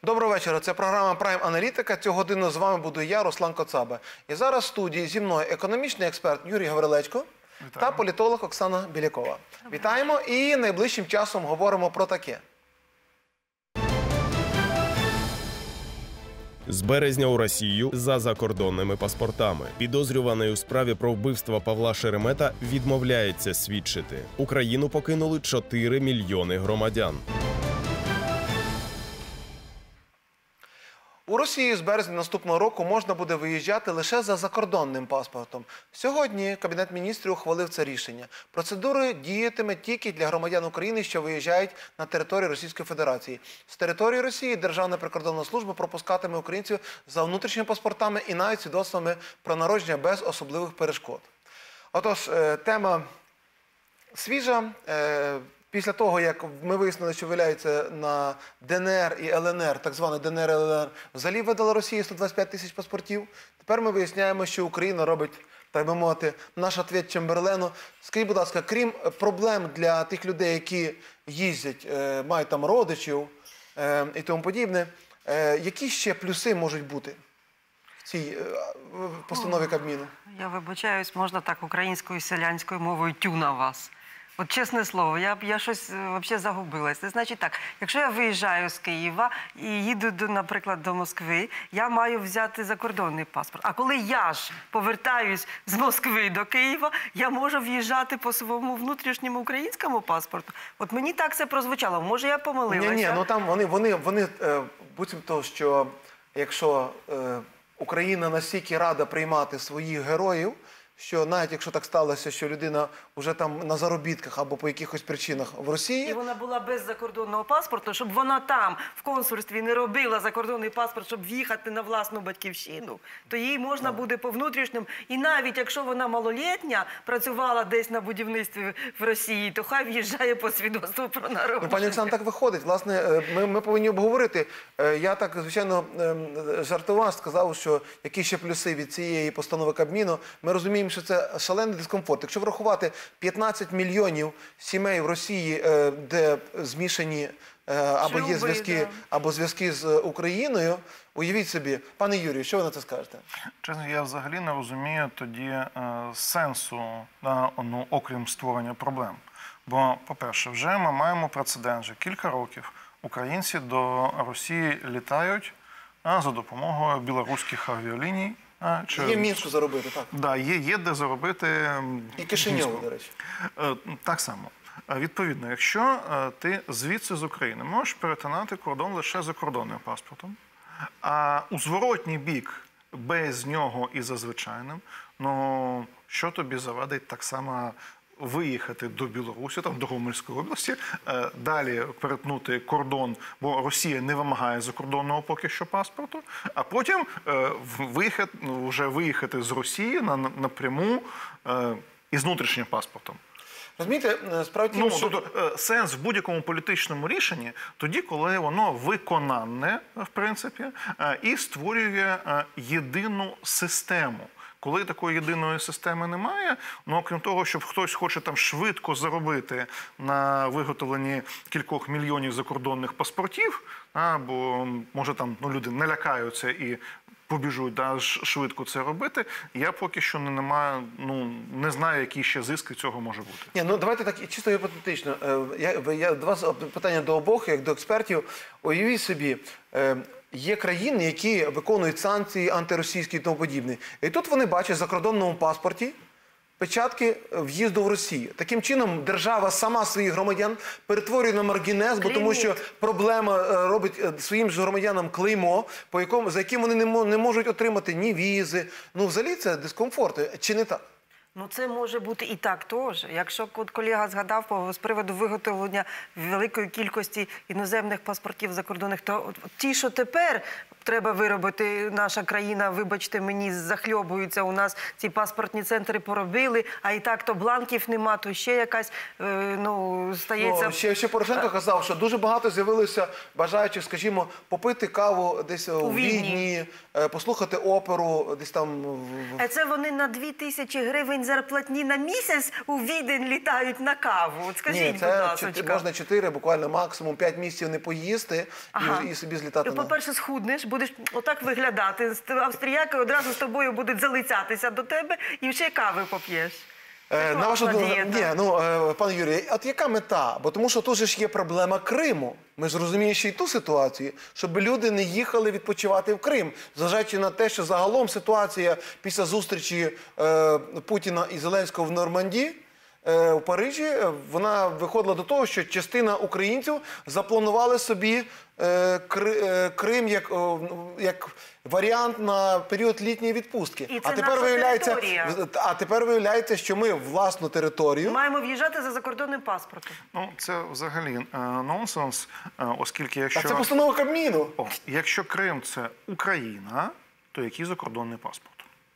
Доброго вечора. Це програма «Прайм Аналітика». Цю годину з вами буду я, Руслан Коцаба. І зараз в студії зі мною економічний експерт Юрій Гаврилечко та політолог Оксана Білякова. Вітаємо і найближчим часом говоримо про таке. З березня у Росію за закордонними паспортами. Підозрюваний у справі про вбивство Павла Шеремета відмовляється свідчити. Україну покинули 4 мільйони громадян. У Росію з березня наступного року можна буде виїжджати лише за закордонним паспортом. Сьогодні Кабінет міністрів ухвалив це рішення. Процедура діятиме тільки для громадян України, що виїжджають на територію Російської Федерації. З території Росії Державна прикордонна служба пропускатиме українців за внутрішніми паспортами і навіть свідоцтвами про народження без особливих перешкод. Отож, тема свіжа. Після того, як ми вияснили, що виявляється на ДНР і ЛНР, так званий ДНР і ЛНР, взагалі видала Росії 125 тисяч паспортів. Тепер ми виясняємо, що Україна робить, так би мовити, наш відповідь Чемберлену. Скажіть, будь ласка, крім проблем для тих людей, які їздять, мають там родичів і тому подібне, які ще плюси можуть бути в цій постанові Кабміну? Я вибачаюсь, можна так українською селянською мовою тю на вас. От чесне слово, я щось взагалі загубилась. Це значить так, якщо я виїжджаю з Києва і їду, наприклад, до Москви, я маю взяти закордонний паспорт. А коли я ж повертаюсь з Москви до Києва, я можу в'їжджати по своєму внутрішньому українському паспорту. От мені так це прозвучало. Може, я помилилася? Ні, ну там вони буцімто, що якщо Україна настільки рада приймати своїх героїв, що навіть якщо так сталося, що людина вже там на заробітках або по якихось причинах в Росії... І вона була без закордонного паспорту, щоб вона там, в консульстві, не робила закордонний паспорт, щоб в'їхати на власну батьківщину, то їй можна буде по внутрішньому. І навіть якщо вона малолітня, працювала десь на будівництві в Росії, то хай в'їжджає по свідоцтву про народження. Ну, пані Оксана, так виходить. Власне, ми повинні обговорити. Я так, звичайно, жартував, сказав, що які ще плюси від цієї постанови Кабміну. Ми розуміємо, що це шалений дискомфорт. Якщо врахувати 15 мільйонів сімей в Росії, де змішані або є зв'язки, або зв'язки з Україною, уявіть собі. Пане Юрію, що ви на це скажете? Чесно, я взагалі не розумію тоді сенсу, окрім створення проблем. Бо, по-перше, вже ми маємо прецедент, вже кілька років українці до Росії літають за допомогою білоруських авіаліній. Є в Мінську заробити, так? Так, є де заробити. І Кишиньову, до речі. Так само. Відповідно, якщо ти звідси з України можеш перетинати кордон лише закордонним паспортом, а у зворотній бік без нього і за звичайним, ну, що тобі завадить так само виїхати до Білорусі, там, до Гомельської області, далі перетнути кордон, бо Росія не вимагає закордонного поки що паспорту, а потім вже виїхати з Росії напряму із внутрішнім паспортом. Розумієте, справді... Ну, тобто, сенс в будь-якому політичному рішенні тоді, коли воно виконанне, в принципі, і створює єдину систему. Коли такої єдиної системи немає, ну, окрім того, щоб хтось хоче там швидко заробити на виготовленні кількох мільйонів закордонних паспортів, бо, може, там люди налякаються і побіжуть швидко це робити, я поки що не знаю, які ще зиски цього може бути. Ні, ну давайте так, чисто гіпотетично. До вас питання до обох, як до експертів. Уявіть собі, є країни, які виконують санкції антиросійські і тому подібне. І тут вони бачать в закордонному паспорті печатки в'їзду в Росію. Таким чином, держава сама своїх громадян перетворює на маргінез, бо тому що проблема робить своїм ж громадянам клеймо, за яким вони не можуть отримати ні візи. Ну, взагалі це дискомфорт. Чи не так? Ну, це може бути і так теж. Якщо колега згадав з приводу виготовлення великої кількості іноземних паспортів закордонних, то ті, що тепер, треба виробити, наша країна, вибачте мені, захльобується, у нас ці паспортні центри поробили, а і так то бланків нема, то ще якась, стається... Ще Порошенко казав, що дуже багато з'явилося бажаючих, скажімо, попити каву десь у Відні, послухати оперу десь там. Це вони на 2000 гривень зарплатні на місяць у Відень літають на каву. От скажіть, будь ласочка. Можна 4, буквально максимум 5 місяців не поїсти і собі злітати. По-перше, схуднеш, будеш отак виглядати. Австріяки одразу з тобою будуть залицятися до тебе і ще кави поп'єш. На вашу думку, пане Юрію, от яка мета? Бо тому що тут же ж є проблема Криму. Ми ж розуміємо ще й ту ситуацію, щоб люди не їхали відпочивати в Крим, зважаючи на те, що загалом ситуація після зустрічі Путіна і Зеленського в Нормандії, в Парижі, вона виходила до того, що частина українців запланували собі Крим як варіант на період літньої відпустки. І це наша тепер виявляється, що ми власну територію маємо в'їжджати за закордонним паспортом. Це взагалі нонсенс, оскільки якщо... Це постанова Кабміну. Якщо Крим – це Україна, то який закордонний паспорт?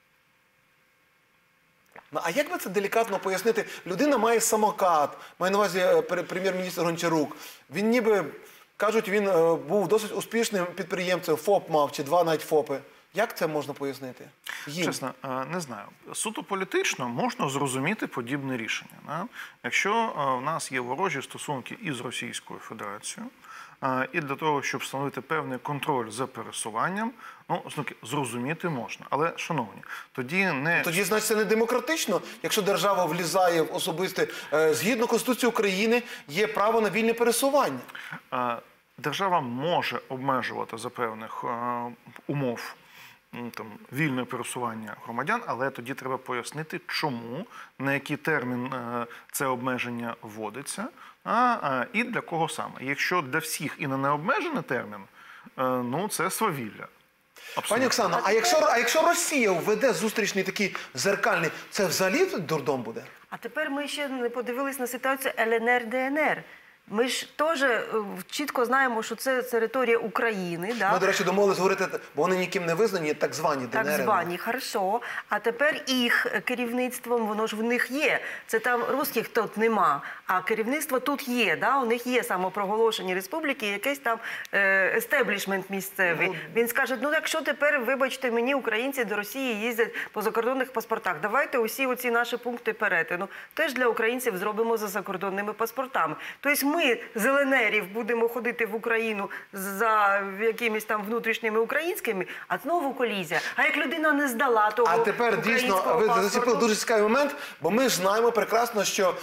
А як би це делікатно пояснити? Людина має самокат, має на увазі прем'єр-міністр Гончарук. Він ніби, кажуть, він був досить успішним підприємцем, ФОП мав, чи 2 навіть ФОПи. Як це можна пояснити? Чесно, не знаю. Суто політично можна зрозуміти подібне рішення. Якщо в нас є ворожі стосунки із Російською Федерацією, і для того, щоб встановити певний контроль за пересуванням, зрозуміти можна. Але, шановні, тоді не... Тоді, значить, це не демократично, якщо держава влізає в особисте... Згідно Конституції України є право на вільне пересування. Держава може обмежувати за певних умов вільне пересування громадян, але тоді треба пояснити, чому, на який термін це обмеження вводиться, і для кого саме. Якщо для всіх і на необмежений термін, це свавілля. Пані Оксано, а якщо Росія введе зустрічний такий зеркальний, це взагалі дурдом буде? А тепер ми ще не подивились на ситуацію ЛНР-ДНР. Ми ж теж чітко знаємо, що це територія України. Ми, до речі, домовились говорити, бо вони ніким не визнані, так звані ДНР. Так звані, хорошо. А тепер їх керівництвом, воно ж в них є. Це там русських тут нема, а керівництво тут є. Да? У них є самопроголошені республіки, якийсь там естеблішмент місцевий. Він скаже, якщо тепер, вибачте мені, українці до Росії їздять по закордонних паспортах, давайте усі оці наші пункти перетину теж для українців зробимо за закордонними паспортами. Тобто ми з ЛНРів будемо ходити в Україну за якимись там внутрішніми українськими, а знову колізія. А як людина не здала того українського паспорту? А тепер, дійсно, ви зачепили дуже цікавий момент, бо ми ж знаємо прекрасно, що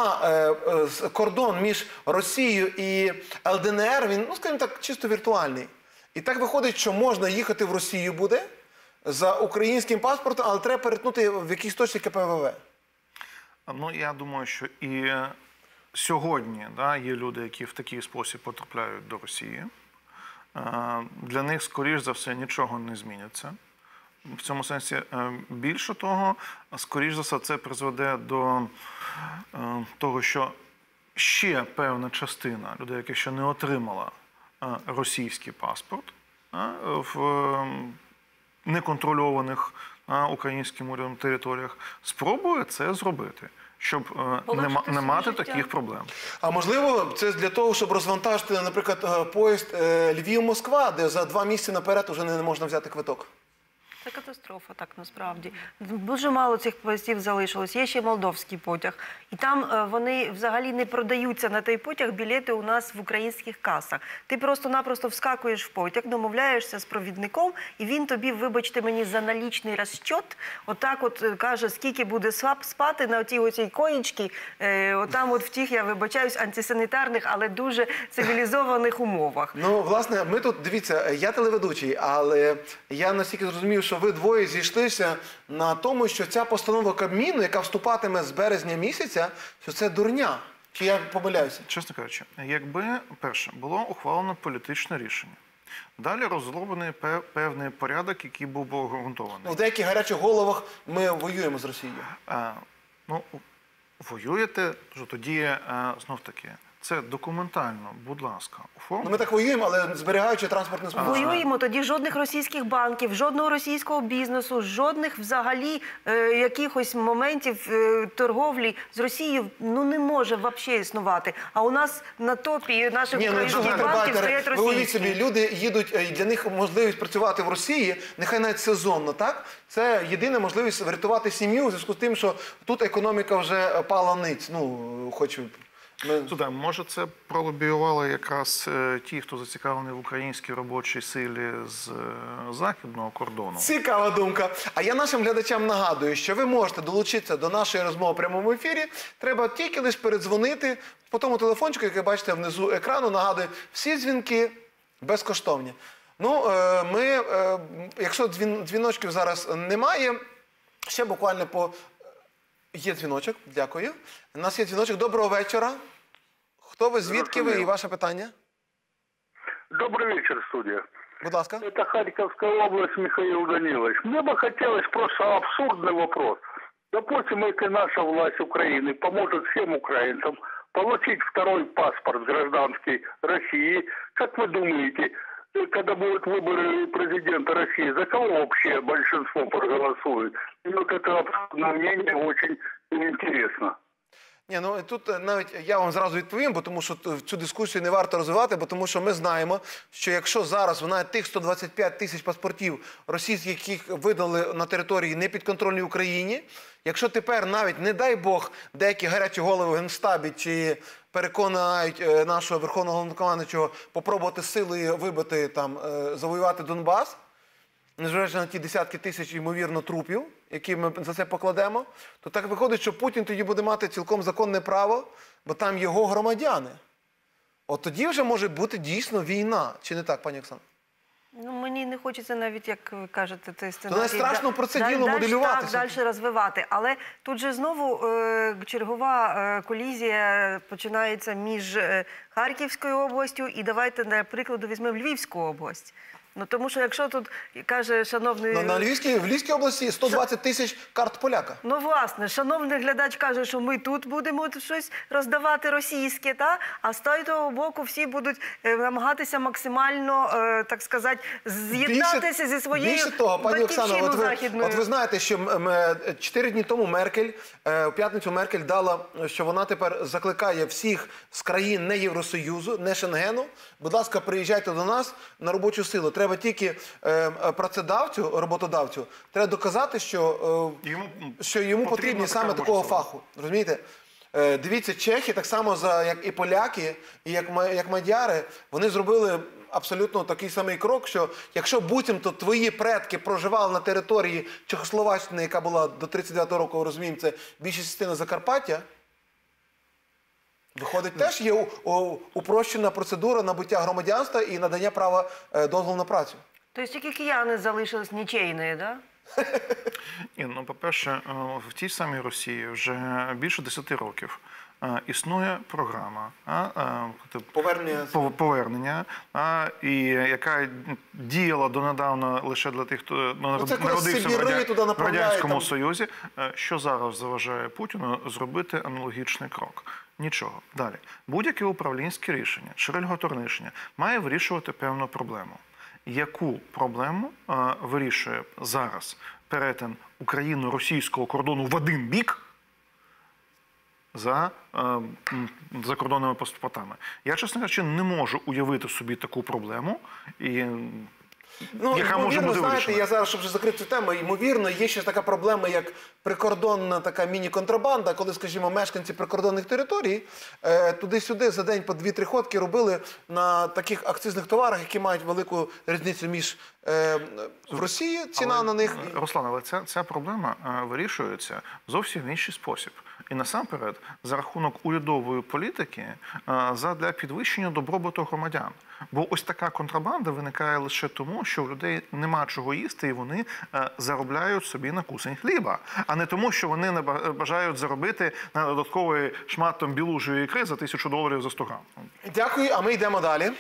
кордон між Росією і ЛДНР, він, скажімо так, чисто віртуальний. І так виходить, що можна їхати в Росію буде за українським паспортом, але треба перетнути в якійсь точці КПВВ. Я думаю, що і сьогодні є люди, які в такий спосіб потрапляють до Росії. Для них, скоріш за все, нічого не зміниться. В цьому сенсі, більше того, скоріш за все, це призведе до того, що ще певна частина людей, які ще не отримала російський паспорт в неконтрольованих українським урядом територіях, спробує це зробити, щоб не мати таких проблем. А можливо, це для того, щоб розвантажити, наприклад, поїзд Львів-Москва, де за 2 місяці наперед вже не можна взяти квиток? Це катастрофа, так, насправді. Дуже мало цих поїздів залишилось. Є ще молдовський потяг. І там вони взагалі не продаються на той потяг білети у нас в українських касах. Ти просто-напросто вскакуєш в потяг, домовляєшся з провідником, і він тобі, вибачте мені, за налічний розчет, отак от каже, скільки буде спати на оцій коїчці, отам от в тих, я вибачаюсь, антисанітарних, але дуже цивілізованих умовах. Власне, ми тут, дивіться, я телеведучий, але я настільки зрозумів, що ви двоє зійшлися на тому, що ця постанова Кабміну, яка вступатиме з березня місяця, що це дурня. Чи я помиляюся? Чесно кажучи, якби, перше, було ухвалено політичне рішення, далі розроблений певний порядок, який був би обґрунтований. В деяких гарячих головах ми воюємо з Росією. Воюєте, тоді, знов таки, це документально, будь ласка, оформити. Ну, ми так воюємо, але зберігаючи транспортне сполучення. Воюємо, тоді жодних російських банків, жодного російського бізнесу, жодних взагалі якихось моментів торговлі з Росією не може взагалі існувати. А у нас на топі наших Ні, ну якщо українських банків стоять ви уявіть російські. собі, люди їдуть, і для них можливість працювати в Росії, нехай навіть сезонно, так? Це єдина можливість врятувати сім'ю у зв'язку з тим, що тут економіка вже пала ниць. Ну, хоч ми... Слухай, може це пролобіювали якраз ті, хто зацікавлений в українській робочій силі з західного кордону? Цікава думка. А я нашим глядачам нагадую, що ви можете долучитися до нашої розмови в прямому ефірі. Треба тільки лише передзвонити по тому телефончику, який бачите внизу екрану. Нагадую, всі дзвінки безкоштовні. Ну, якщо дзвіночків зараз немає, ще буквально Є дзвіночок, дякую. У нас є дзвіночок. Доброго вечора. Хто ви, звідки ви і ваше питання? Добрый вечер, студия. Будь ласка. Это Харьковская область, Михаил Данилович. Мне бы хотелось просто абсурдный вопрос. Допустим, если наша власть Украины поможет всем украинцам получить второй паспорт гражданский России, как вы думаете, когда будут выборы президента России, за кого вообще большинство проголосует? И вот это абсурдное мнение очень интересно. Ні, ну тут навіть я вам зразу відповім, бо тому що цю дискусію не варто розвивати, бо тому що ми знаємо, що якщо зараз навіть тих 125 тисяч паспортів російських, яких видали на території непідконтрольній Україні, якщо тепер навіть, не дай Бог, деякі гарячі голови в Генштабі чи переконають нашого Верховного Головнокомандуючого попробувати силою вибити, там, завоювати Донбас, незважаючи на ті десятки тисяч, ймовірно, трупів, які ми за це покладемо, то так виходить, що Путін тоді буде мати цілком законне право, бо там його громадяни. От тоді вже може бути дійсно війна. Чи не так, пані Оксано? Ну, мені не хочеться навіть, як ви кажете, цей сценарій. То не страшно про це діло моделювати. Так, далі розвивати. Але тут же знову чергова колізія починається між Харківською областю і давайте, для прикладу, візьмемо Львівську область. Ну, тому що якщо тут, каже шановний... В Львівській області 120 тисяч карт поляка. Ну, власне, шановний глядач каже, що ми тут будемо щось роздавати російське, а з того боку всі будуть намагатися максимально, так сказати, з'єднатися зі своєю батьківщиною західною. От ви знаєте, що 4 дні тому Меркель, у п'ятницю Меркель дала, що вона тепер закликає всіх з країн не Євросоюзу, не Шенгену, будь ласка, приїжджайте до нас на робочу силу. Треба тільки працедавцю, роботодавцю, треба доказати, що йому потрібні саме такого фаху. Розумієте? Дивіться, чехи, так само як і поляки, і як мадяри, вони зробили абсолютно такий самий крок, що якщо буцімто твої предки проживали на території Чехословаччини, яка була до 39-го року, розуміємо, це більша частина Закарпаття, виходить, теж є упрощена процедура набуття громадянства і надання права дозволу на працю. Тобто тільки кияни залишились нічейною, так? Ні, ну, по-перше, в тій самій Росії вже більше 10 років існує програма повернення, і яка діяла донедавна лише для тих, хто народився в Радянському Союзі. Що зараз заважає Путіну зробити аналогічний крок? Нічого. Далі. Будь-яке управлінське рішення, чи регуляторне рішення має вирішувати певну проблему. Яку проблему вирішує зараз перетин україно-російського кордону в один бік за закордонними паспортами? Я, чесно кажучи, не можу уявити собі таку проблему, яка може бути вирішена. Я зараз, щоб вже закрити цю тему, ймовірно, є ще така проблема, як прикордонна така міні-контрабанда, коли, скажімо, мешканці прикордонних територій туди-сюди за день по 2-3 ходки робили на таких акцизних товарах, які мають велику різницю між в Росії, ціна на них. Руслан, але ця проблема вирішується зовсім в інший спосіб. І насамперед, за рахунок урядової політики, задля підвищення добробуту громадян. Бо ось така контрабанда виникає лише тому, що у людей нема чого їсти, і вони заробляють собі на кусень хліба. А не тому, що вони не бажають заробити на додатковий шмат білужої ікри за $1000 за 100 грам. Дякую, а ми йдемо далі.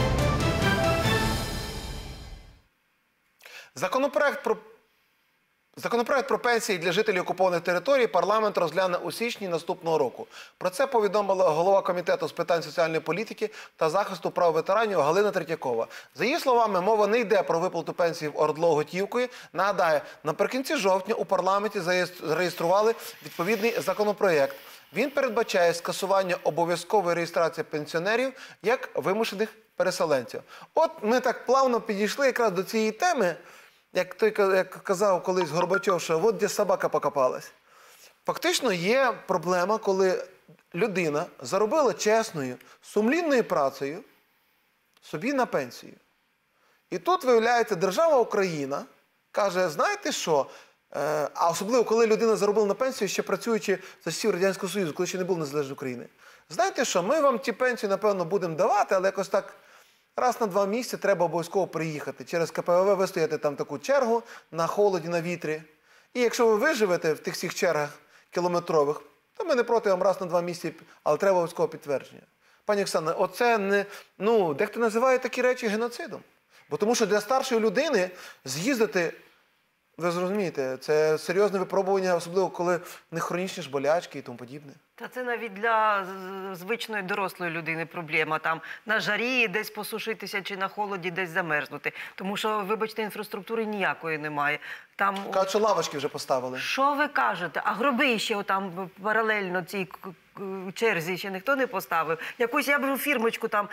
Законопроект про Законопроект про пенсії для жителів окупованих територій парламент розгляне у січні наступного року. Про це повідомила голова Комітету з питань соціальної політики та захисту прав ветеранів Галина Третьякова. За її словами, мова не йде про виплату пенсії в ОРДЛО готівкою. Нагадаю, наприкінці жовтня у парламенті зареєстрували відповідний законопроект. Він передбачає скасування обов'язкової реєстрації пенсіонерів як вимушених переселенців. От ми так плавно підійшли якраз до цієї теми, як казав колись Горбачов, що от де собака покопалась. Фактично є проблема, коли людина заробила чесною, сумлінною працею собі на пенсію. І тут, виявляється, держава Україна каже, знаєте що, а особливо, коли людина заробила на пенсію, ще працюючи за часів Радянського Союзу, коли ще не було незалежної України. Знаєте що, ми вам ті пенсії, напевно, будемо давати, але якось так раз на 2 місяці треба обов'язково приїхати. Через КПВВ вистояти там таку чергу на холоді, на вітрі. І якщо ви виживете в тих всіх чергах кілометрових, то ми не проти вам раз на 2 місяці, але треба обов'язково підтвердження. Пані Оксана, оце не, дехто називає такі речі геноцидом. Бо тому що для старшої людини з'їздити, ви зрозумієте, це серйозне випробування, особливо коли в них хронічні ж болячки і тому подібне. Та це навіть для звичної дорослої людини проблема. Там на жарі десь посушитися чи на холоді десь замерзнути. Тому що, вибачте, інфраструктури ніякої немає. Там... Кажуть, що лавочки вже поставили. Що ви кажете? А гроби ще отам паралельно цій черзі ще ніхто не поставив. Якусь я б фірмочку там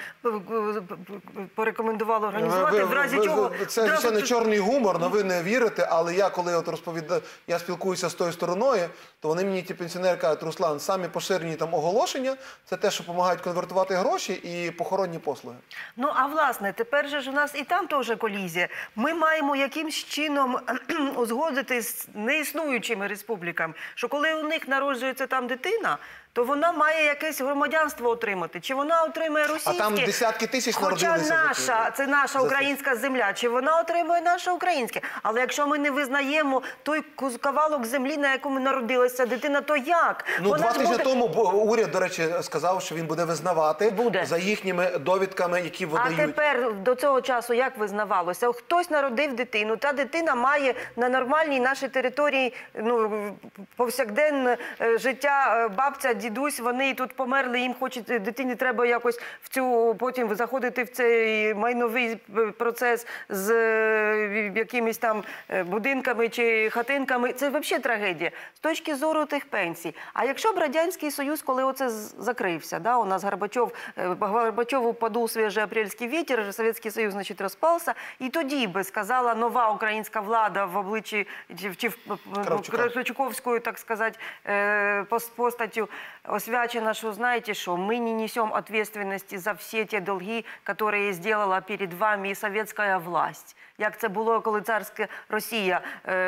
порекомендувала організувати, в разі чого... Це ще не чорний гумор, але ви не вірите, але я коли от розповідаю, я спілкуюся з тою стороною, то вони мені, ті пенсіонери, кажуть, Руслан, самі поширені там оголошення, це те, що допомагають конвертувати гроші і похоронні послуги. Ну, а власне, тепер же ж у нас і там теж колізія. Ми маємо якимсь чином узгодити з неіснуючими республіками, що коли у них народжується там дитина, то вона має якесь громадянство отримати. Чи вона отримує російське? А там десятки тисяч народилися. Хоча це наша українська земля. Чи вона отримує наше українське? Але якщо ми не визнаємо той кавалок землі, на якому народилася дитина, то як? Ну, 2 тижні тому уряд, до речі, сказав, що він буде визнавати за їхніми довідками, які видають. А тепер до цього часу як визнавалося? Хтось народив дитину, та дитина має на нормальній нашій території повсякденне життя, бабця, дідусь, вони тут померли, їм хочуть, дитині треба якось потім заходити в цей майновий процес з якимись там будинками чи хатинками. Це взагалі трагедія. З точки зору тих пенсій. А якщо б Радянський Союз, коли оце закрився, да, у нас Горбачову подув свіжий апрельський вітер, Совєтський Союз, значить, розпався, і тоді би сказала нова українська влада в обличчі, чи Кравчуковською, так сказати, постаттю, освячено, что, знаете что, мы не несем ответственности за все те долги, которые сделала перед вами и советская власть. Як це було, коли царська Росія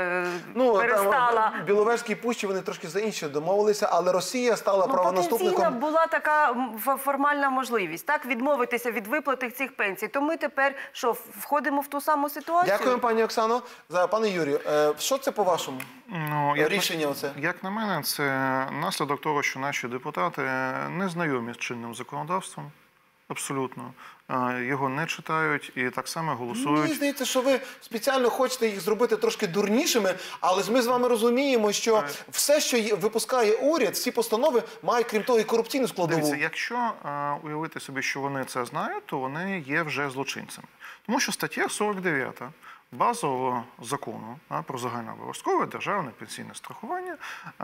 перестала... В Біловежській пущі вони трошки за інше домовилися, але Росія стала правонаступником... Потенційно була така формальна можливість, так, відмовитися від виплати цих пенсій. То ми тепер, що, входимо в ту саму ситуацію? Дякую, пані Оксано. Пане Юрію, що це по-вашому? Рішення оце? Як на мене, це наслідок того, що наші депутати не знайомі з чинним законодавством. Абсолютно. Його не читають і так само голосують. Мені здається, що ви спеціально хочете їх зробити трошки дурнішими, але ми з вами розуміємо, що все, що випускає уряд, всі постанови мають, крім того, і корупційну складову. Дивіться, якщо уявити собі, що вони це знають, то вони є вже злочинцями. Тому що стаття 49 базового закону про загальнообов'язкове державне пенсійне страхування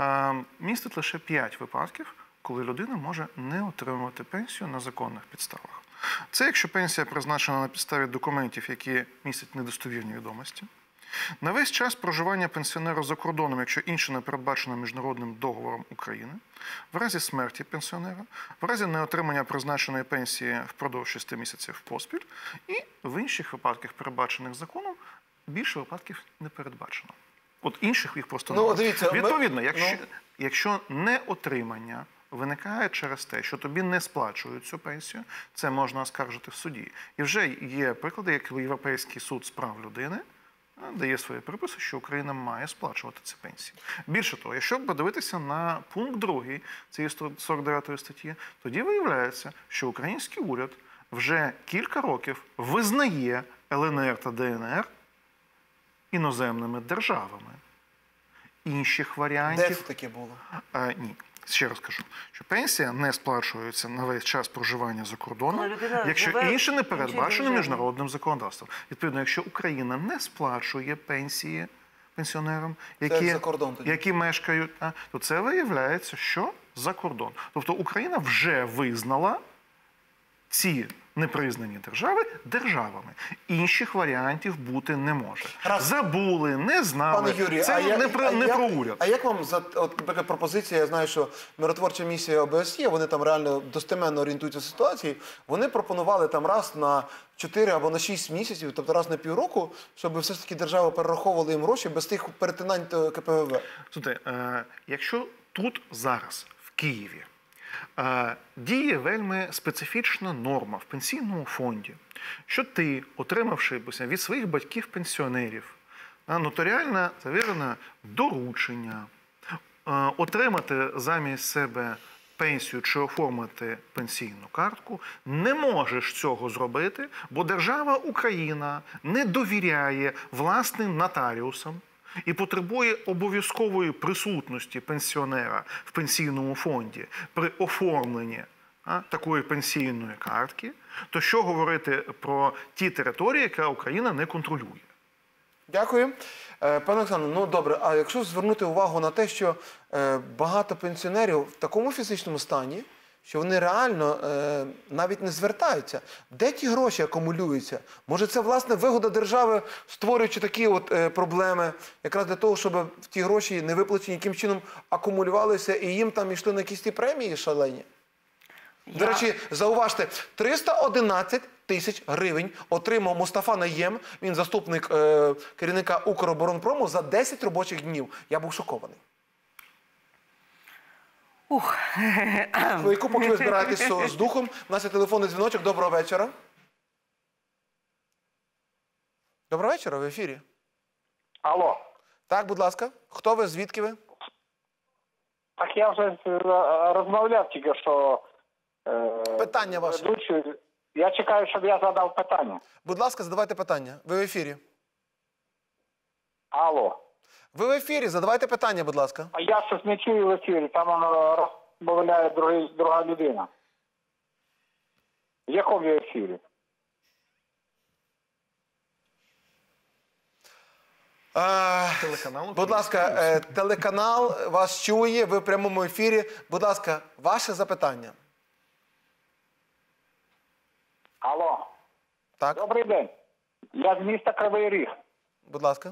містить лише 5 випадків, коли людина може не отримувати пенсію на законних підставах. Це якщо пенсія призначена на підставі документів, які містять недостовірні відомості, на весь час проживання пенсіонера за кордоном, якщо інше не передбачено міжнародним договором України, в разі смерті пенсіонера, в разі неотримання призначеної пенсії впродовж 6 місяців поспіль і в інших випадках, передбачених законом, більше випадків не передбачено. От інших їх просто немає. Дивіться, відповідно, якщо неотримання виникає через те, що тобі не сплачують цю пенсію, це можна оскаржити в суді. І вже є приклади, як Європейський суд з прав людини дає свої приписи, що Україна має сплачувати ці пенсії. Більше того, якщо подивитися на пункт 2 цієї 49 статті, тоді виявляється, що український уряд вже кілька років визнає ЛНР та ДНР іноземними державами. інших Де варіантів. це таке було? Ні. Ще раз кажу, що пенсія не сплачується на весь час проживання за кордоном, Коли людина якщо живе інше не в іншій передбачено державі. міжнародним законодавством. Відповідно, якщо Україна не сплачує пенсії пенсіонерам, за кордон тоді. які мешкають, то це виявляється, що за кордон. Тобто Україна вже визнала ці непризнані держави державами. Інших варіантів бути не може. Забули, не знали. Пане Юрію, Це не про уряд. А як вам, наприклад, пропозиція, я знаю, що миротворча місія ОБСЄ, вони там реально достеменно орієнтуються в ситуації, вони пропонували там раз на 4 або на 6 місяців, тобто раз на півроку, щоб все ж таки держава перераховувала їм гроші без тих перетинань КПВВ. Слухайте, якщо тут зараз, в Києві, діє вельми специфічна норма в пенсійному фонді, що ти, отримавши від своїх батьків-пенсіонерів нотаріально завірене доручення, отримати замість себе пенсію чи оформити пенсійну картку, не можеш цього зробити, бо держава Україна не довіряє власним нотаріусам і потребує обов'язкової присутності пенсіонера в пенсійному фонді при оформленні такої пенсійної картки, то що говорити про ті території, які Україна не контролює? Дякую. Пане Олександре, ну добре, а якщо звернути увагу на те, що багато пенсіонерів в такому фізичному стані, що вони реально навіть не звертаються. Де ті гроші акумулюються? Може це, власне, вигода держави, створюючи такі от проблеми, якраз для того, щоб ті гроші не виплачені яким чином акумулювалися і їм там йшли на якісь ті премії шалені? До речі, зауважте, 311 тисяч гривень отримав Мустафа Найєм, він заступник керівника Укроборонпрому, за 10 робочих днів. Я був шокований. Хвильку, поки ви збираєтесь з духом, у нас є телефонний дзвіночок. Доброго вечора. Доброго вечора, в ефірі. Алло. Так, будь ласка. Хто ви, звідки ви? Так я вже розмовляв тільки, що... Питання ваше. ведучий. Я чекаю, щоб я задав питання. Будь ласка, задавайте питання. Ви в ефірі. Алло. Ви в ефірі, задавайте питання, будь ласка. А я щось не чую в ефірі, там розмовляє друга людина. В якому я ефірі? Телеканал Будь ласка, телеканал вас чує, ви в прямому ефірі. Будь ласка, ваше запитання. Алло. Так, Добрий день. Я з міста Кривий Ріг. будь ласка.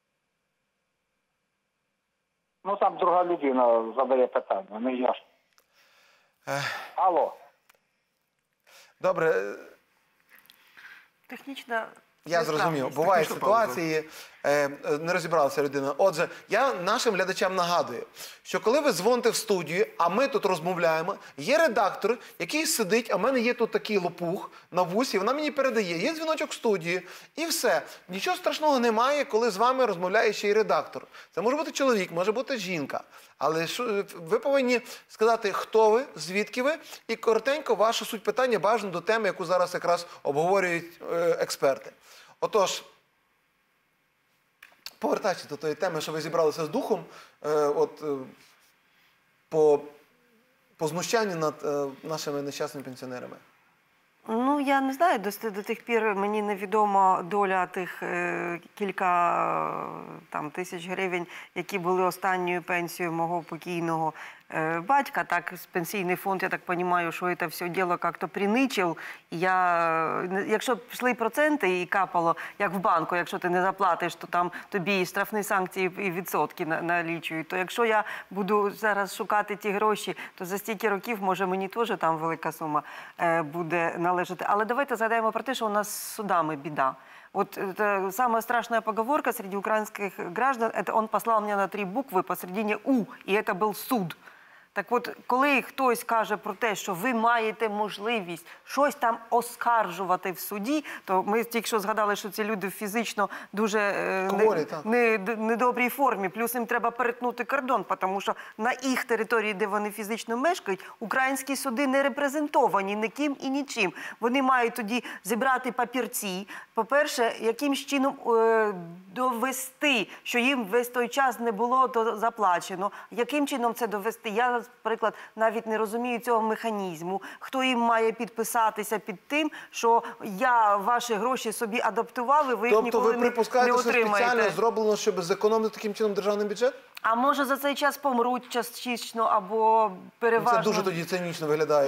Ну, там друга людина задає питання, не я ж. Алло. Добре, Технічна я зрозумів. Бувають ситуації, не розібралася людина. Отже, я нашим глядачам нагадую, що коли ви дзвоните в студію, а ми тут розмовляємо, є редактор, який сидить, а в мене є тут такий лопух на вусі, вона мені передає, є дзвіночок в студії, і все. Нічого страшного немає, коли з вами розмовляє ще й редактор. Це може бути чоловік, може бути жінка. Але ви повинні сказати, хто ви, звідки ви, і коротенько вашу суть питання бажано до теми, яку зараз якраз обговорюють експерти. Отож, повертаючись до тої теми, що ви зібралися з духом, по знущанню над нашими нещасними пенсіонерами. Ну, я не знаю, до тих пір мені невідома доля тих кілька тисяч гривень, які були останньою пенсією мого покійного батька. Так, пенсійний фонд, я так розумію, що це все діло як-то приничив. Якщо б йшли проценти і капало, як в банку, якщо ти не заплатиш, то там тобі і штрафні санкції, і відсотки налічують. То якщо я буду зараз шукати ті гроші, то за стільки років, може, мені теж там велика сума буде належати. Але давайте згадаємо про те, що у нас з судами біда. Вот это самая страшная поговорка среди украинских граждан, это он послал меня на 3 буквы посередине «У», и это был суд. Так от, коли хтось каже про те, що ви маєте можливість щось там оскаржувати в суді, то ми тільки що згадали, що ці люди фізично дуже Хворі, так. недобрій формі. Плюс їм треба перетнути кордон, тому що на їх території, де вони фізично мешкають, українські суди не репрезентовані ніким і нічим. Вони мають тоді зібрати папірці. По-перше, якимсь чином довести, що їм весь той час не було заплачено. Яким чином це довести? Я, наприклад, навіть не розумію цього механізму. Хто їм має підписатися під тим, що я ваші гроші собі адаптував, і ви їх Тобто ніколи ви не припускаєте, що спеціально отримаєте? зроблено, щоб зекономити таким чином державний бюджет? А може за цей час помруть частично або переважно? Це дуже тоді цинічно виглядає.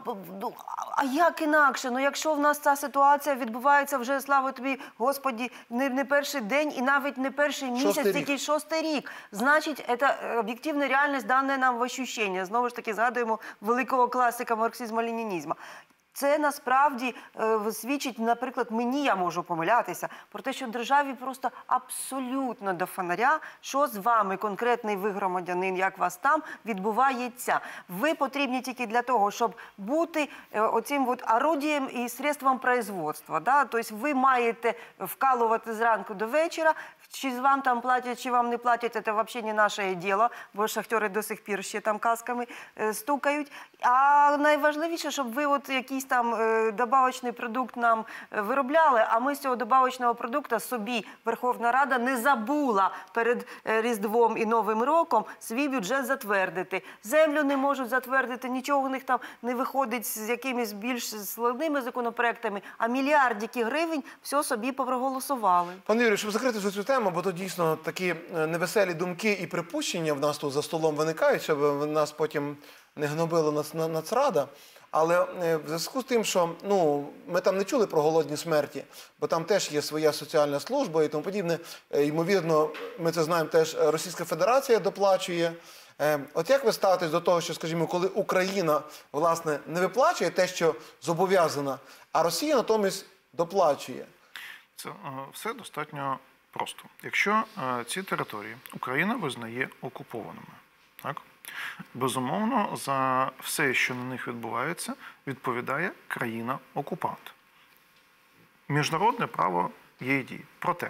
А як інакше? Ну, якщо в нас ця ситуація відбувається вже, слава тобі, Господі, не перший день і навіть не перший місяць, тільки шостий рік. Значить, це об'єктивна реальність, дана нам в ощущення. Знову ж таки, згадуємо великого класика марксизму-ленінізму. Це насправді свідчить, наприклад, мені, я можу помилятися, про те, що державі просто абсолютно до фонаря, що з вами, конкретний ви громадянин, як вас там, відбувається. Ви потрібні тільки для того, щоб бути оцим от орудієм і средством производства. Да? Тобто ви маєте вкалувати зранку до вечора, чи вам там платять, чи вам не платять, це взагалі не наше діло, бо шахтери до сих пір ще там касками стукають. А найважливіше, щоб ви от якийсь там добавочний продукт нам виробляли, а ми з цього добавочного продукту собі Верховна Рада не забула перед Різдвом і Новим роком свій бюджет затвердити. Землю не можуть затвердити, нічого у них там не виходить з якимись більш складними законопроектами, а мільярдики гривень все собі проголосували. Пане Юрію, щоб закрити вже цю тему, бо тут дійсно такі невеселі думки і припущення в нас тут за столом виникають, щоб нас потім не гнобила Нацрада. Але в зв'язку з тим, що ми там не чули про голодні смерті, бо там теж є своя соціальна служба і тому подібне. Ймовірно, ми це знаємо, теж Російська Федерація доплачує. От як ви ставитесь до того, що, скажімо, коли Україна, власне, не виплачує те, що зобов'язана, а Росія натомість доплачує? Це все достатньо просто. Якщо ці території Україна визнає окупованими, так? Безумовно, за все, що на них відбувається, відповідає країна-окупант. Міжнародне право є дії. Проте,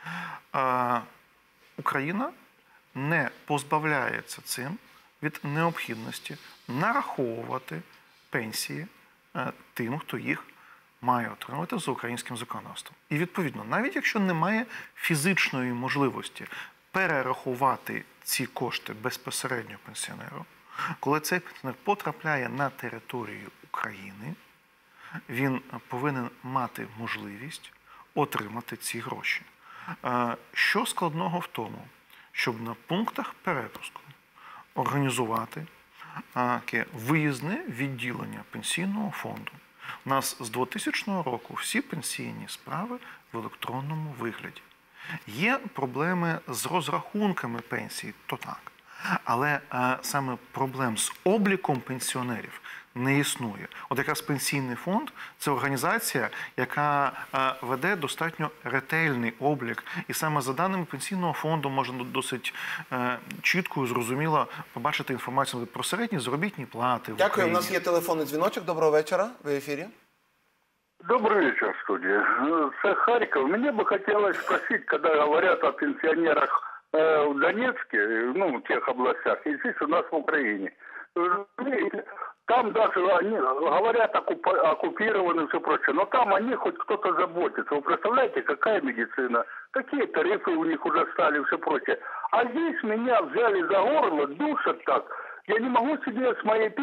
Україна не позбавляється цим від необхідності нараховувати пенсії тим, хто їх має отримати за українським законодавством. І відповідно, навіть якщо немає фізичної можливості перерахувати ці кошти безпосередньо пенсіонеру, коли цей пенсіонер потрапляє на територію України, він повинен мати можливість отримати ці гроші. Що складного в тому, щоб на пунктах перепуску організувати таке виїзне відділення пенсійного фонду? У нас з 2000 року всі пенсійні справи в електронному вигляді. Є проблеми з розрахунками пенсій, то так. Але саме проблем з обліком пенсіонерів не існує. От якраз пенсійний фонд – це організація, яка веде достатньо ретельний облік. І саме за даними пенсійного фонду можна досить чітко і зрозуміло побачити інформацію про середні заробітні плати в Дякую. Україні. У нас є телефонний дзвіночок. Доброго вечора. Ви в ефірі. Добрый вечер, студия. С Харькова. Мне бы хотелось спросить, когда говорят о пенсионерах в Донецке, в тех областях, и здесь у нас в Украине. Там даже они говорят оккупированы и все прочее, но там о них хоть кто-то заботится. Вы представляете, какая медицина, какие тарифы у них уже стали и все прочее. А здесь меня взяли за горло, душат так. Я не могу себе с моей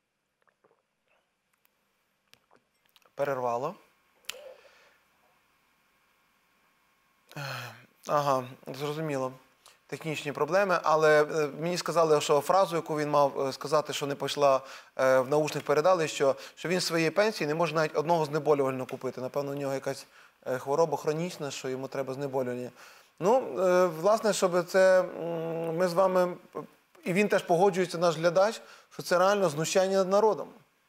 Перервало. Ага, зрозуміло. Технічні проблеми, але мені сказали, що фразу, яку він мав сказати, що не пішла в наушник, передали, що він своєї пенсії не може навіть одного знеболювального купити. Напевно, у нього якась хвороба хронічна, що йому треба знеболювання. Власне, щоб це ми з вами, і він теж погоджується, наш глядач, що це реально знущання над народом.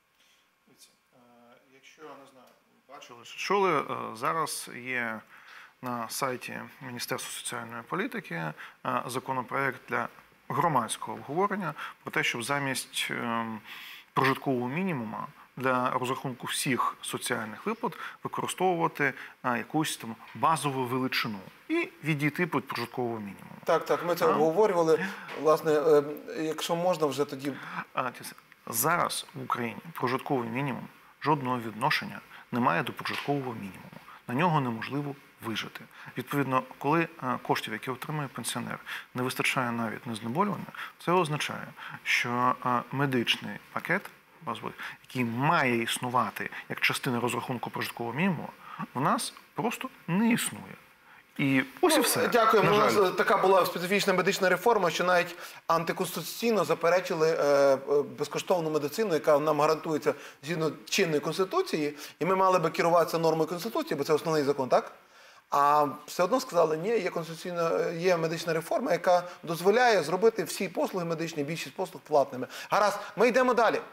Якщо, не знаю, бачили, чи чули, зараз є на сайті Міністерства соціальної політики законопроект для громадського обговорення про те, щоб замість прожиткового мінімуму для розрахунку всіх соціальних виплат використовувати якусь там базову величину і відійти від прожиткового мінімуму. Так, ми це обговорювали. Власне, якщо можна вже тоді... Зараз в Україні прожитковий мінімум жодного відношення не має до прожиткового мінімуму. На нього неможливо вижити. Відповідно, коли коштів, які отримує пенсіонер, не вистачає навіть на знеболювання, це означає, що медичний пакет, який має існувати як частина розрахунку прожиткового мінімуму, в нас просто не існує. І ось і все. Дякуємо. На У жаль. нас така була специфічна медична реформа, що навіть антиконституційно заперечили безкоштовну медицину, яка нам гарантується згідно чинної Конституції, і ми мали би керуватися нормою Конституції, бо це основний закон, так? А все одно сказали, ні, є медична реформа, яка дозволяє зробити всі послуги медичні, більшість послуг платними. Гаразд, ми йдемо далі.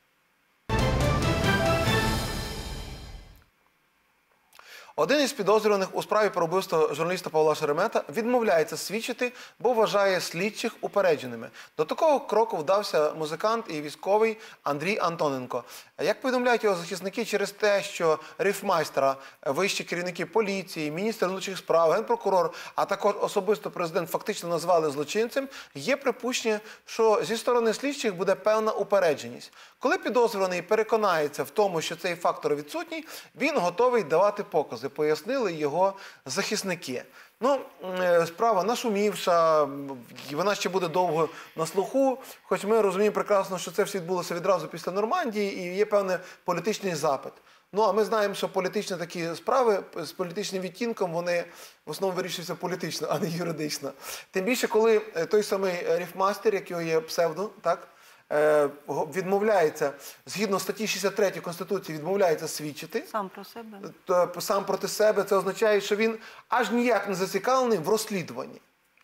Один із підозрюваних у справі про вбивство журналіста Павла Шеремета відмовляється свідчити, бо вважає слідчих упередженими. До такого кроку вдався музикант і військовий Андрій Антоненко. Як повідомляють його захисники, через те, що рифмайстера, вищі керівники поліції, міністр внутрішніх справ, генпрокурор, а також особисто президент фактично назвали злочинцем, є припущення, що зі сторони слідчих буде певна упередженість. Коли підозрюваний переконається в тому, що цей фактор відсутній, він готовий давати покази, пояснили його захисники. Ну, справа нашумівша, вона ще буде довго на слуху, хоч ми розуміємо прекрасно, що це все відбулося відразу після Нормандії і є певний політичний запит. Ну, а ми знаємо, що політичні такі справи з політичним відтінком, вони в основному вирішуються політично, а не юридично. Тим більше, коли той самий рифмастер, як його є псевдо, так, відмовляється, згідно статті 63 Конституції, відмовляється свідчити. Сам про себе. Сам проти себе. Це означає, що він аж ніяк не зацікавлений в розслідуванні.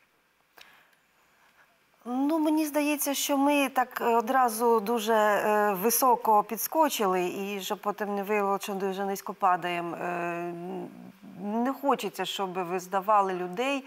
Ну, мені здається, що ми так одразу дуже високо підскочили, і щоб потім не виявилося, що дуже низько падаємо. Не хочеться, щоб ви здавали людей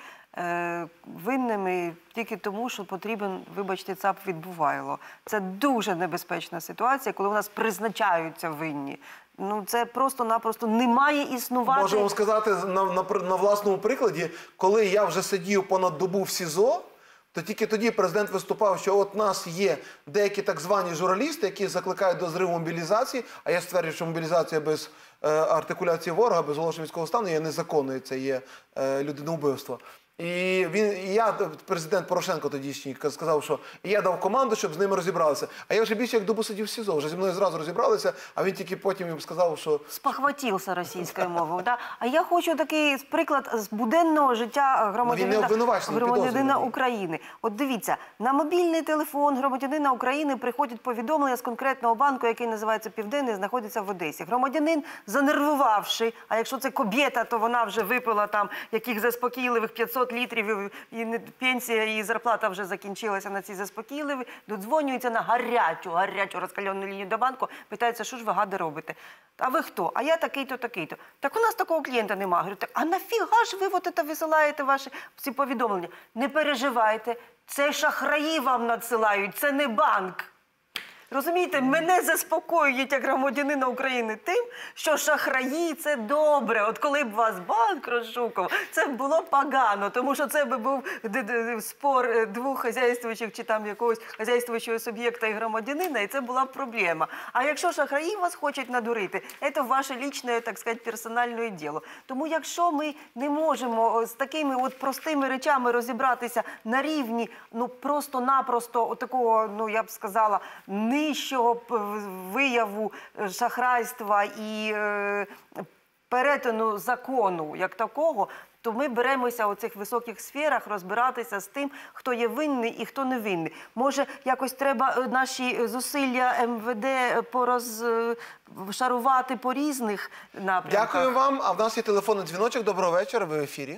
винними тільки тому, що потрібен, вибачте, ЦАП відбувайло. Це дуже небезпечна ситуація, коли у нас призначаються винні. Ну, це просто-напросто не має існувати. Можу вам сказати на власному прикладі, коли я вже сидів понад добу в СІЗО, то тільки тоді президент виступав, що от нас є деякі так звані журналісти, які закликають до зриву мобілізації, а я стверджую, що мобілізація без артикуляції ворога, без оголошення військового стану є незаконною, це є людиновбивство. І я, президент Порошенко тодішній, сказав, що я дав команду, щоб з ними розібралися. А я вже більше як добу сидів в СІЗО, вже зі мною зразу розібралися, а він тільки потім їм сказав, що... Спохватився російською мовою. Да? А я хочу такий приклад з буденного життя громадянина України. От дивіться, на мобільний телефон громадянина України приходять повідомлення з конкретного банку, який називається «Південний», знаходиться в Одесі. Громадянин, занервувавши, а якщо це кобєта, то вона вже випила там яких заспокійливих 500 літрів, і пенсія, і зарплата вже закінчилася на ці заспокійливі, додзвонюється на гарячу розкалену лінію до банку, питається, що ж ви, гади, робите? А ви хто? А я такий-то, такий-то. Так у нас такого клієнта немає. Говорю, так, а нафіга ж ви от висилаєте ваші ці повідомлення? Не переживайте, це шахраї вам надсилають, це не банк. Розумієте, мене заспокоюють як громадянина України тим, що шахраї – це добре. От коли б вас банк розшукав, це б було погано, тому що це б був спор двох хазяйствуючих чи там якогось хазяйствуючого суб'єкта і громадянина, і це була б проблема. А якщо шахраї вас хочуть надурити, це ваше лічне, так сказати, персональне діло. Тому якщо ми не можемо з такими от простими речами розібратися на рівні, ну просто-напросто такого, ну я б сказала, нижчого вияву шахрайства і перетину закону як такого, то ми беремося у цих високих сферах розбиратися з тим, хто є винний і хто не винний. Може, якось треба наші зусилля МВД порозшарувати по різних напрямках? Дякую вам. А в нас є телефонний дзвіночок. Доброго вечора, ви в ефірі.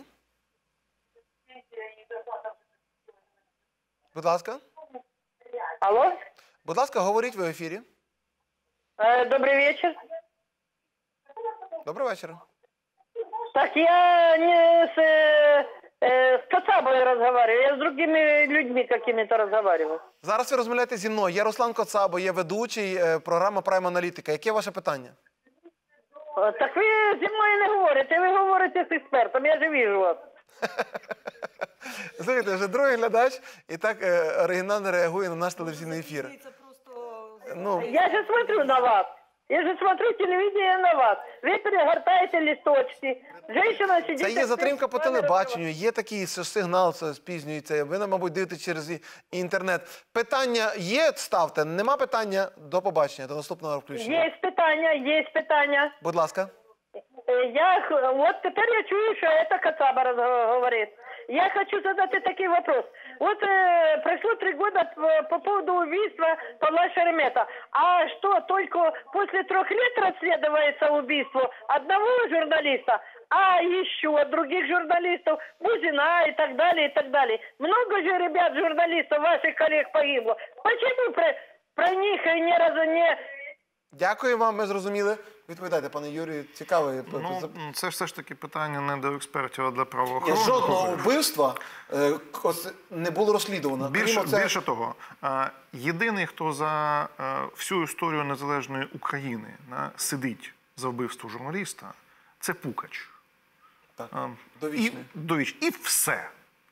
Будь ласка. Алло? Будь ласка, говоріть, ви в ефірі. Добрый вечер. Доброго вечора. Так, я С Кацабой разговариваю, я с другими людьми какими-то разговариваю. Зараз ви розмовляєте зі мною. Я Руслан Коцабо, є ведучий програми Прайм Аналітика. Яке ваше питання? Так ви зі мною не говорите, ви говорите з експертом, я же вижу вас. Слухайте, вже другий глядач і так оригінально реагує на наш телевізійний ефір. Ну, Я же смотрю на вас. Я же смотрю телевидение на вас. Вы перегортаете листочки. Женщина сидит... це є затримка по телебаченню, є такий сигнал, це спізнюється. Ви, мабуть, дивитесь через інтернет. Питання є, ставте. Нема питання, до побачення, до наступного включення. Есть питання, есть питання. Будь ласка. Вот теперь я чую, что это Кацаба говорит. Я хочу задать такой вопрос. Вот прошло 3 года по поводу убийства Павла Шеремета. А что, только после 3 лет расследуется убийство одного журналиста, а еще других журналистов, Бузина и так далее, и так далее. Много же ребят, журналистов, ваших коллег погибло. Почему про них не... Дякую вам, ми зрозуміли. Відповідайте, пане Юрію, цікавий. Це все ж таки питання не до експертів, а для правоохоронних. Жодного вбивства не було розслідувано. Більше того, єдиний, хто за всю історію незалежної України сидить за вбивство журналіста, це Пукач. Так, довічний. І все.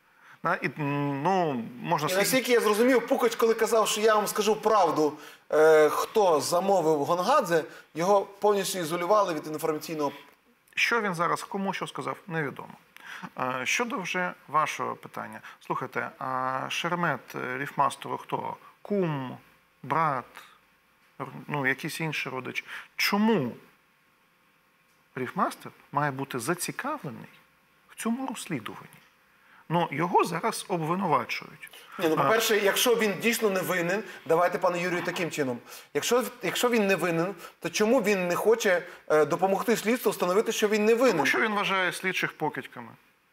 Можна І наскільки я зрозумів, Пукач, коли казав, що я вам скажу правду, хто замовив Гонгадзе, його повністю ізолювали від інформаційного... Що він зараз, кому що сказав, невідомо. Щодо вже вашого питання. Слухайте, а Шеремет Ріфмастеру хто? Кум, брат, якийсь інший родич. Чому Ріфмастер має бути зацікавлений в цьому розслідуванні? Його зараз обвинувачують. По-перше, якщо він дійсно не винен, давайте, пане Юрію, таким чином. Якщо він не винен, то чому він не хоче допомогти слідству встановити, що він не винен? Тому що він вважає слідчих покидьками.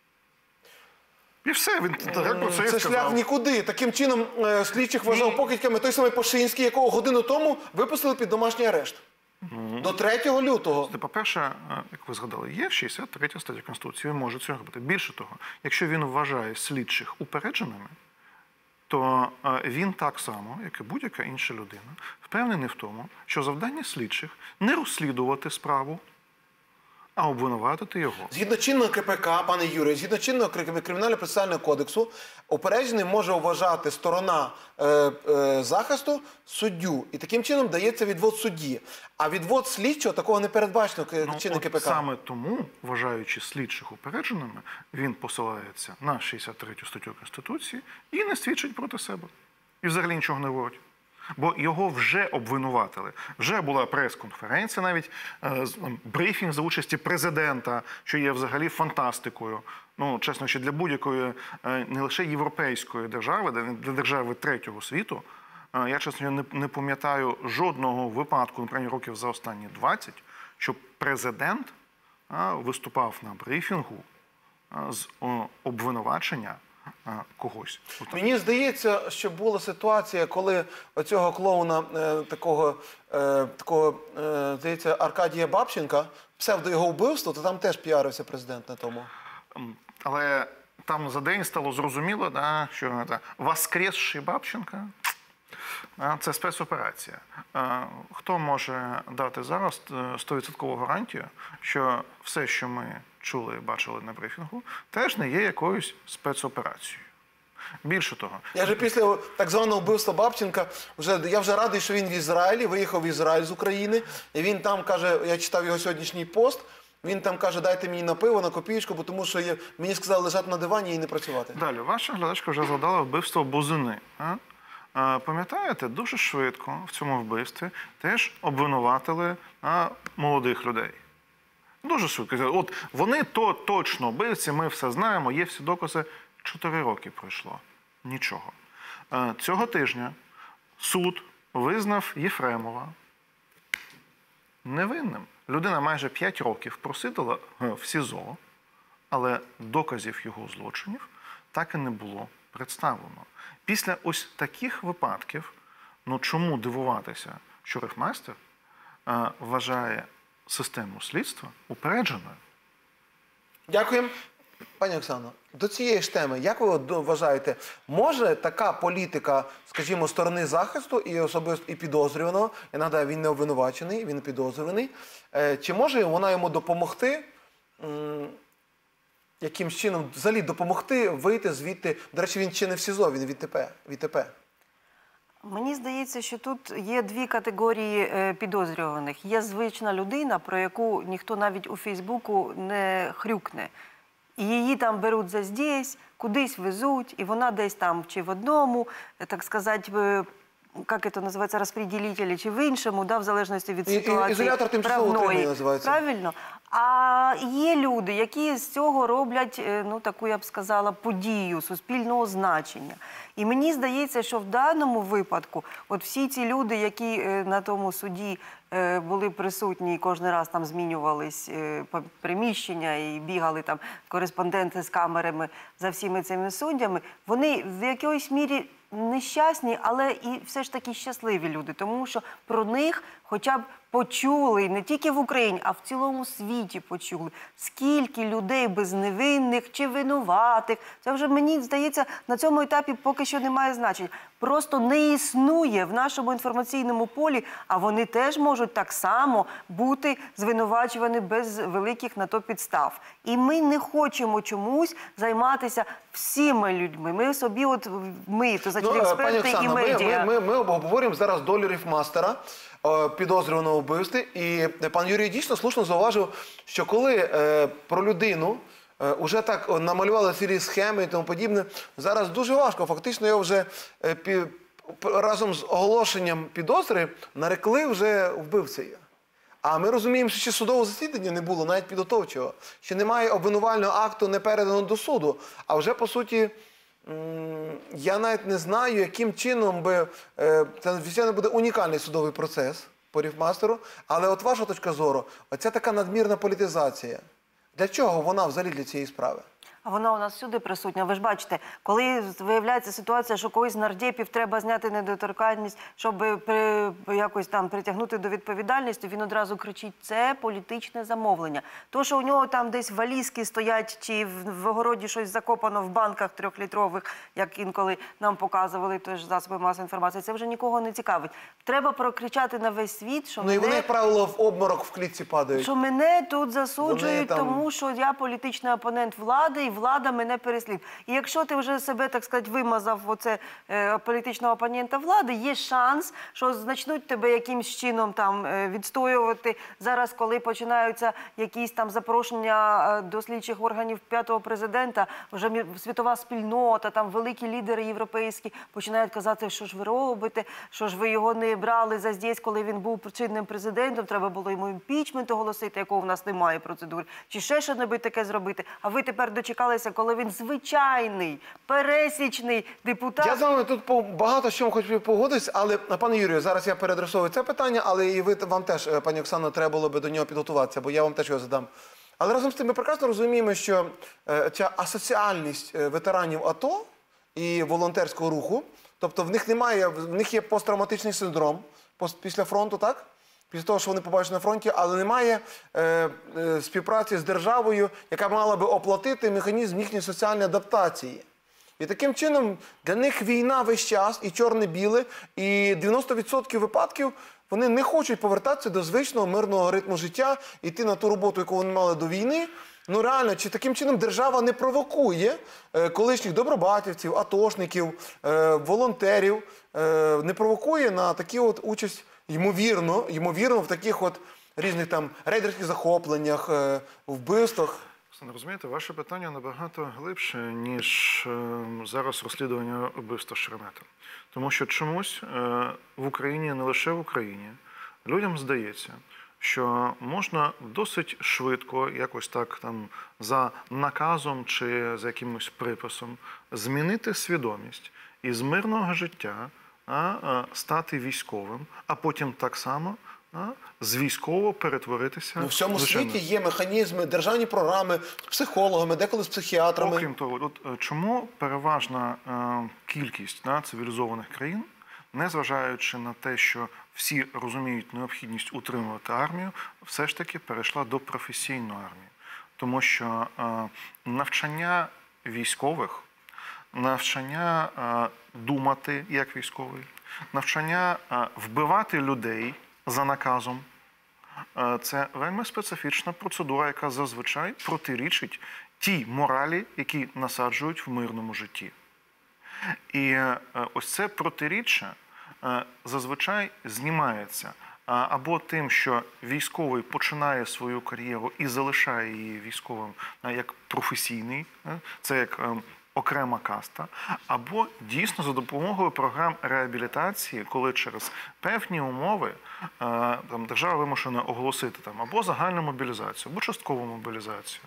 І все, він про це і Це сказав. шлях в нікуди. Таким чином слідчих вважав покидьками той самий Пашинський, якого годину тому випустили під домашній арешт. До 3 лютого. По-перше, як ви згадали, є 63 стаття Конституції, він може цього робити. Більше того, якщо він вважає слідчих упередженими, то він так само, як і будь-яка інша людина, впевнений в тому, що завдання слідчих не розслідувати справу, а обвинуватити його. Згідно чинного КПК, пане Юрію, згідно чинного Кримінально-процесуального кодексу, упереджений може вважати сторона захисту суддю. І таким чином дається відвод судді. А відвод слідчого такого не передбачено чинним КПК. Саме тому, вважаючи слідчих упередженими, він посилається на 63 статтю Конституції і не свідчить проти себе. І взагалі нічого не говорить. Бо його вже обвинуватили. Вже була прес-конференція, навіть брифінг за участі президента, що є взагалі фантастикою. Чесно, що для будь-якої, не лише європейської держави, для держави третього світу, я, чесно, не пам'ятаю жодного випадку, наприклад, років за останні 20, щоб президент виступав на брифінгу з обвинувачення когось. Мені здається, що була ситуація, коли оцього клоуна, здається, Аркадія Бабченка, псевдо його вбивство, то там теж піарився президент на тому. Але там за день стало зрозуміло, що воскресший Бабченка – це спецоперація. Хто може дати зараз 100% гарантію, що все, що ми чули і бачили на брифінгу, теж не є якоюсь спецоперацією. Більше того. Я вже після так званого вбивства Бабченка, я вже радий, що він в Ізраїлі, виїхав в Ізраїль з України, і він там каже, я читав його сьогоднішній пост, він там каже, дайте мені на пиво, на копійку, бо тому що мені сказали лежати на дивані і не працювати. Далі, ваша глядачка вже згадала вбивство Бузини. Пам'ятаєте, дуже швидко в цьому вбивстві теж обвинуватили молодих людей. Дуже швидко. От вони точно вбивці, ми все знаємо, є всі докази. 4 роки пройшло. Нічого. Цього тижня суд визнав Єфремова невинним. Людина майже 5 років просиділа в СІЗО, але доказів його злочинів так і не було представлено. Після ось таких випадків, чому дивуватися, що Ріфмастер вважає систему слідства упередженою? Дякуємо. Пані Оксано, до цієї ж теми, як ви вважаєте, може така політика, скажімо, сторони захисту і особисто і підозрюваного, я нагадаю, він не обвинувачений, він підозрюваний, чи може вона йому допомогти, якимсь чином взагалі допомогти вийти звідти, до речі, він чи не в СІЗО, він в ІТП. Мені здається, що тут є дві категорії підозрюваних. Є звична людина, про яку ніхто навіть у Фейсбуку не хрюкне. І її там беруть за здесь, кудись везуть, і вона десь там чи в одному, так сказати, як це називається, розподілителі, чи в іншому, да, в залежності від ситуації. Ізолятор тимчасового утримання називається. Правильно. А є люди, які з цього роблять, ну, таку, я б сказала, подію суспільного значення. І мені здається, що в даному випадку, от всі ці люди, які на тому суді були присутні і кожен раз там змінювались приміщення і бігали там кореспонденти з камерами за всіми цими суддями, вони в якоїсь мірі нещасні, але і все ж таки щасливі люди, тому що про них хоча б почули, не тільки в Україні, а в цілому світі почули. Скільки людей безневинних чи винуватих, це вже, мені здається, на цьому етапі поки що немає значення. Просто не існує в нашому інформаційному полі, а вони теж можуть так само бути звинувачувані без великих на то підстав. І ми не хочемо чомусь займатися всіма людьми. Ми собі, от ми, то значить, експерти і медіа. Ми обговорюємо зараз долю Ріфмастера, підозрюваного у вбивстві. І пан Юрій дійсно слушно зауважив, що коли про людину уже так намалювали цілі схеми і тому подібне, зараз дуже важко. Фактично його вже разом з оголошенням підозри нарекли вже вбивцею. А ми розуміємо, що ще судового засідання не було, навіть підготовчого. Ще немає обвинувального акту, не передано до суду. А вже, по суті, я навіть не знаю, яким чином би... Це, звичайно, буде унікальний судовий процес по Ріфмастеру. Але от ваша точка зору, оця така надмірна політизація, для чого вона взагалі для цієї справи? А вона у нас всюди присутня. Ви ж бачите, коли виявляється ситуація, що когось з нардепів треба зняти недоторканність, щоб якось там притягнути до відповідальності, він одразу кричить, це політичне замовлення. То, що у нього там десь валізки стоять, чи в огороді щось закопано в банках 3-літрових, як інколи нам показували теж засоби масової інформації, це вже нікого не цікавить. Треба прокричати на весь світ, що Ну і вони, як правило, в обморок в клітці падають. Що мене тут засуджують, там... тому що я політичний опонент влади, і влада мене переслідує. І якщо ти вже себе, так сказати, вимазав оце політичного опонента влади, є шанс, що почнуть тебе якимсь чином там відстоювати. Зараз, коли починаються якісь там запрошення до слідчих органів 5-го президента, вже світова спільнота, там великі лідери європейські починають казати, що ж ви робите, що ж ви його не брали за здесь, коли він був чинним президентом, треба було йому імпічмент оголосити, якого в нас немає процедури, чи ще що-небудь таке зробити. А ви тепер дочекалися, коли він звичайний, пересічний депутат. Я з вами тут багато з чим хочу погодитись, але, пане Юрію, зараз я переадресовую це питання, але і вам теж, пані Оксано, треба було би до нього підготуватися, бо я вам теж його задам. Але разом з тим ми прекрасно розуміємо, що ця асоціальність ветеранів АТО і волонтерського руху, тобто в них є посттравматичний синдром після фронту, так? Після того, що вони побачили на фронті, але немає співпраці з державою, яка мала би оплатити механізм їхньої соціальної адаптації. І таким чином для них війна весь час, і чорне-біле, і 90% випадків вони не хочуть повертатися до звичного мирного ритму життя, йти на ту роботу, яку вони мали до війни. Ну реально, чи таким чином держава не провокує колишніх добробатівців, атошників, волонтерів, не провокує на такі от участь, ймовірно, в таких от різних там рейдерських захопленнях, вбивствах? Розумієте, ваше питання набагато глибше, ніж зараз розслідування вбивства Шеремета. Тому що чомусь в Україні, не лише в Україні, людям здається, що можна досить швидко, якось так там за наказом чи за якимось приписом змінити свідомість і з мирного життя стати військовим, а потім так само з військового перетворитися. Ну, в цьому світі є механізми, державні програми з психологами, деколи з психіатрами. Окрім того, чому переважна кількість цивілізованих країн, незважаючи на те, що всі розуміють необхідність утримувати армію, все ж таки перейшла до професійної армії? Тому що навчання військових, навчання думати як військовий, навчання вбивати людей за наказом – це вельми специфічна процедура, яка зазвичай протирічить тій моралі, які насаджують в мирному житті. І ось це протиріччя зазвичай знімається або тим, що військовий починає свою кар'єру і залишає її військовим як професійний, це як окрема каста, або дійсно за допомогою програм реабілітації, коли через певні умови держава вимушена оголосити або загальну мобілізацію, або часткову мобілізацію.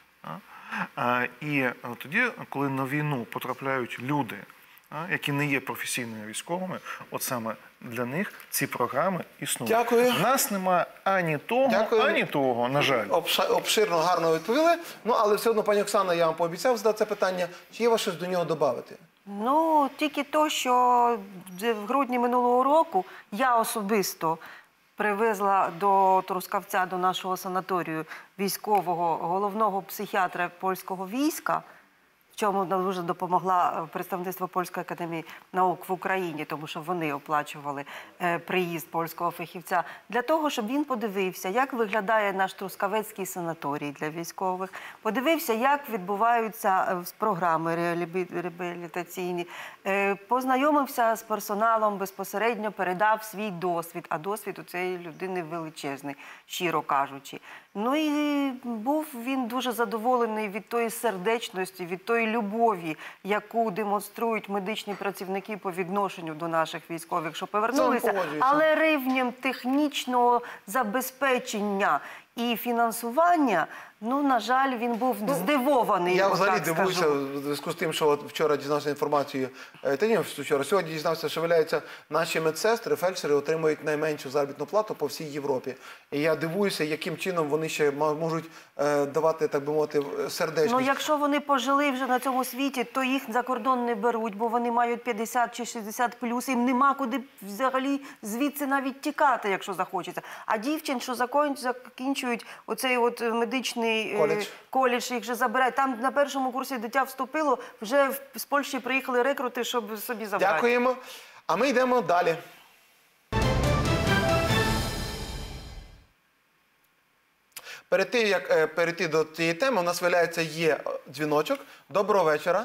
І тоді, коли на війну потрапляють люди, які не є професійними військовими, от саме для них ці програми існують. Дякую. У нас немає ані того, на жаль. Обширно, гарно відповіли. Ну, але все одно, пані Оксана, я вам пообіцяв задати це питання. Чи є у вас щось до нього додати? Ну, тільки то, що в грудні минулого року я особисто привезла до Трускавця, до нашого санаторію, військового головного психіатра польського війська, в чому нам дуже допомогла представництво Польської академії наук в Україні, тому що вони оплачували приїзд польського фахівця, для того, щоб він подивився, як виглядає наш Трускавецький санаторій для військових, подивився, як відбуваються програми реабілітаційні, познайомився з персоналом, безпосередньо передав свій досвід, а досвід у цієї людини величезний, щиро кажучи. Ну і був він дуже задоволений від тої сердечності, від тої любові, яку демонструють медичні працівники по відношенню до наших військових, що повернулися, але рівнем технічного забезпечення і фінансування, ну, на жаль, він був здивований. Я взагалі дивуюся в зв'язку з тим, що от вчора дізнався інформацію, сьогодні дізнався, що виявляється, наші медсестри, фельдшери отримують найменшу заробітну плату по всій Європі. І я дивуюся, яким чином вони ще можуть давати, так би мовити, сердечність. Ну, якщо вони пожили вже на цьому світі, то їх за кордон не беруть, бо вони мають 50 чи 60 плюс, їм нема куди взагалі звідси навіть тікати, якщо захочеться. А дівчин, що закінчують оцей от медичний коледж, їх вже забирають. Там на першому курсі дитя вступило, вже з Польщі приїхали рекрути, щоб собі забрати. Дякуємо. А ми йдемо далі. Перед тим, як перейти до цієї теми, у нас, виявляється, є дзвіночок. Доброго вечора.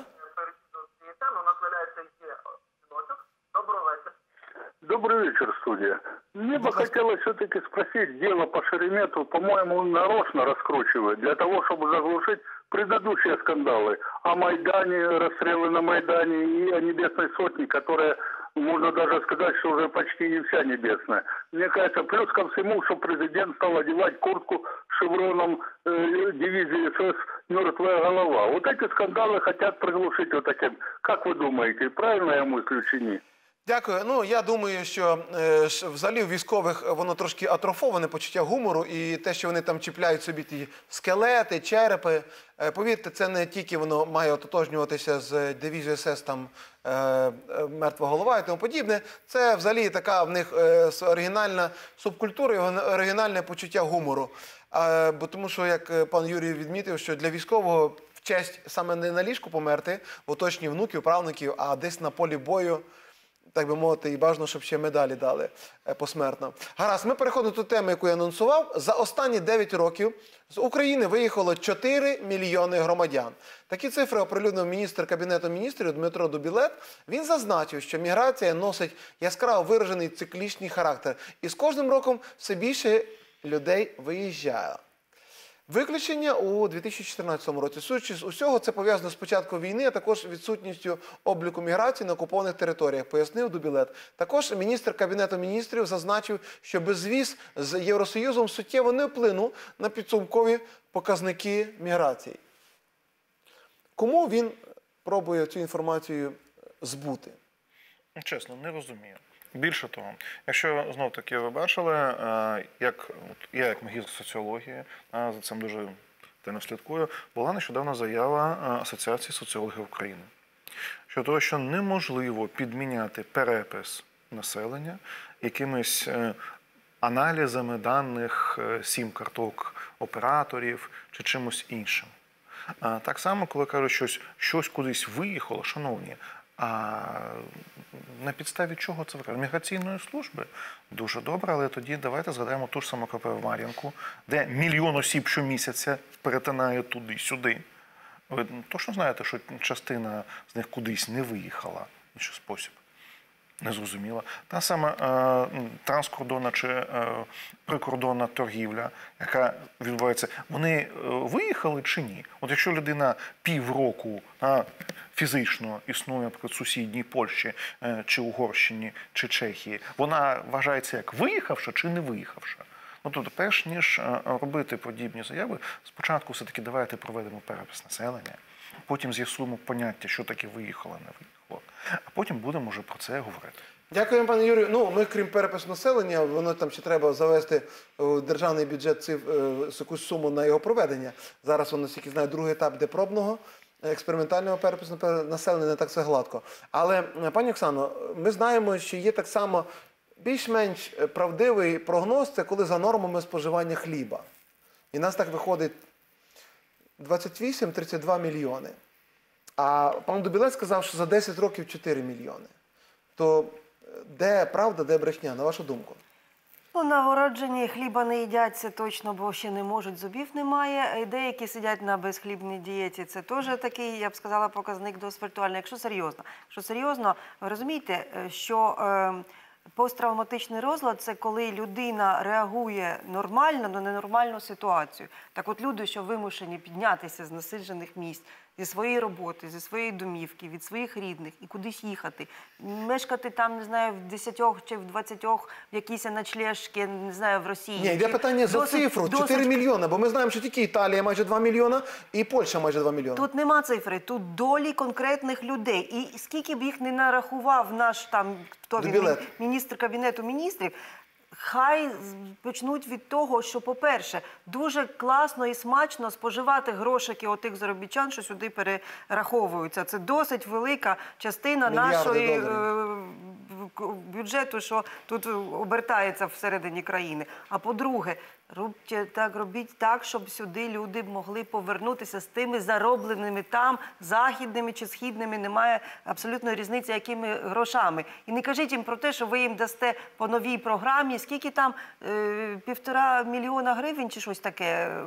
Добрый вечер, студия. Мне бы хотелось все-таки спросить, дело по Шеремету, по-моему, он нарочно раскручивает, для того, чтобы заглушить предыдущие скандалы о Майдане, расстрелы на Майдане и о Небесной Сотне, которая, можно даже сказать, что уже почти не вся небесная. Мне кажется, плюс ко всему, что президент стал одевать куртку с шевроном дивизии СС «Мертвая голова». Вот эти скандалы хотят приглушить вот таким. Как вы думаете, правильно я мыслю чи ні? Дякую. Ну, я думаю, що взагалі у військових воно трошки атрофоване почуття гумору, і те, що вони там чіпляють собі ті скелети, черепи, повірте, це не тільки воно має ототожнюватися з дивізією СС, там, «Мертва голова» і тому подібне. Це взагалі така в них оригінальна субкультура і оригінальне почуття гумору. Бо тому що, як пан Юрій відмітив, що для військового в честь саме не на ліжку померти, в оточенні внуків, правнуків, а десь на полі бою, так би мовити, і бажано, щоб ще медалі дали посмертно. Гаразд, ми переходимо до теми, яку я анонсував. За останні 9 років з України виїхало 4 мільйони громадян. Такі цифри оприлюднив міністр Кабінету міністрів Дмитро Дубілет. Він зазначив, що міграція носить яскраво виражений циклічний характер. І з кожним роком все більше людей виїжджає. Виключення у 2014 році. Судячи з усього, це пов'язано з початком війни, а також відсутністю обліку міграції на окупованих територіях, пояснив Дубілет. Також міністр Кабінету міністрів зазначив, що безвіз з Євросоюзом суттєво не вплинув на підсумкові показники міграції. Кому він пробує цю інформацію збути? Чесно, не розумію. Більше того, якщо, знов-таки, ви бачили, я як магістр соціології, за цим дуже активно слідкую, була нещодавно заява Асоціації соціологів України. Щодо того, що неможливо підміняти перепис населення якимись аналізами даних сім-карток операторів чи чимось іншим. Так само, коли кажуть, щось кудись виїхало, шановні, а на підставі чого це виконує? Міграційної служби? Дуже добре, але тоді давайте згадаємо ту ж саму КП в Мар'їнку, де 1 мільйон осіб щомісяця перетинає туди-сюди. Ви точно знаєте, що частина з них кудись не виїхала в інший спосіб? Незрозуміло. Та сама транскордонна чи прикордонна торгівля, яка відбувається, вони виїхали чи ні? От якщо людина півроку фізично існує, наприклад, в сусідній Польщі, чи Угорщині, чи Чехії, вона вважається як виїхавша чи не виїхавша? Ну, тобто, перш ніж робити подібні заяви, спочатку все-таки давайте проведемо перепис населення, потім з'ясуємо поняття, що таке виїхало, не виїхало, а потім будемо вже про це говорити. Дякуємо, пане Юрію. Ну, ми, крім перепису населення, воно там ще треба завести в державний бюджет якусь суму на його проведення. Зараз, воно, наскільки знаю, другий етап де пробного, експериментального перепису населення, не так все гладко. Але, пані Оксано, ми знаємо, що є так само більш-менш правдивий прогноз, це коли за нормами споживання хліба. І нас так виходить 28-32 мільйони. А пан Дубілець сказав, що за 10 років 4 мільйони. То де правда, де брехня, на вашу думку? Ну, нагороджені хліба не їдять, це точно, бо ще не можуть, зубів немає. І деякі сидять на безхлібній дієті. Це теж такий, я б сказала, показник досить віртуальний. Якщо серйозно, ви розумієте, що посттравматичний розлад – це коли людина реагує нормально на ненормальну ситуацію. Так от люди, що вимушені піднятися з насиджених місць, зі своєї роботи, зі своєї домівки, від своїх рідних і кудись їхати, мешкати там, не знаю, в 10 чи в 20 в якійсь ночлежці, не знаю, в Росії. Ні, йде питання за цифру, 4 мільйони, бо ми знаємо, що тільки Італія майже 2 мільйона і Польща майже 2 мільйони. Тут нема цифри, тут долі конкретних людей. І скільки б їх не нарахував наш там, хто він, міністр Кабінету міністрів, хай почнуть від того, що, по-перше, дуже класно і смачно споживати грошики отих заробітчан, що сюди перераховуються. Це досить велика частина нашої бюджету, що тут обертається всередині країни. А по-друге, робіть так, щоб сюди люди могли повернутися з тими заробленими там, західними чи східними, немає абсолютної різниці, якими грошами. І не кажіть їм про те, що ви їм дасте по новій програмі, скільки там, 1,5 мільйона гривень чи щось таке.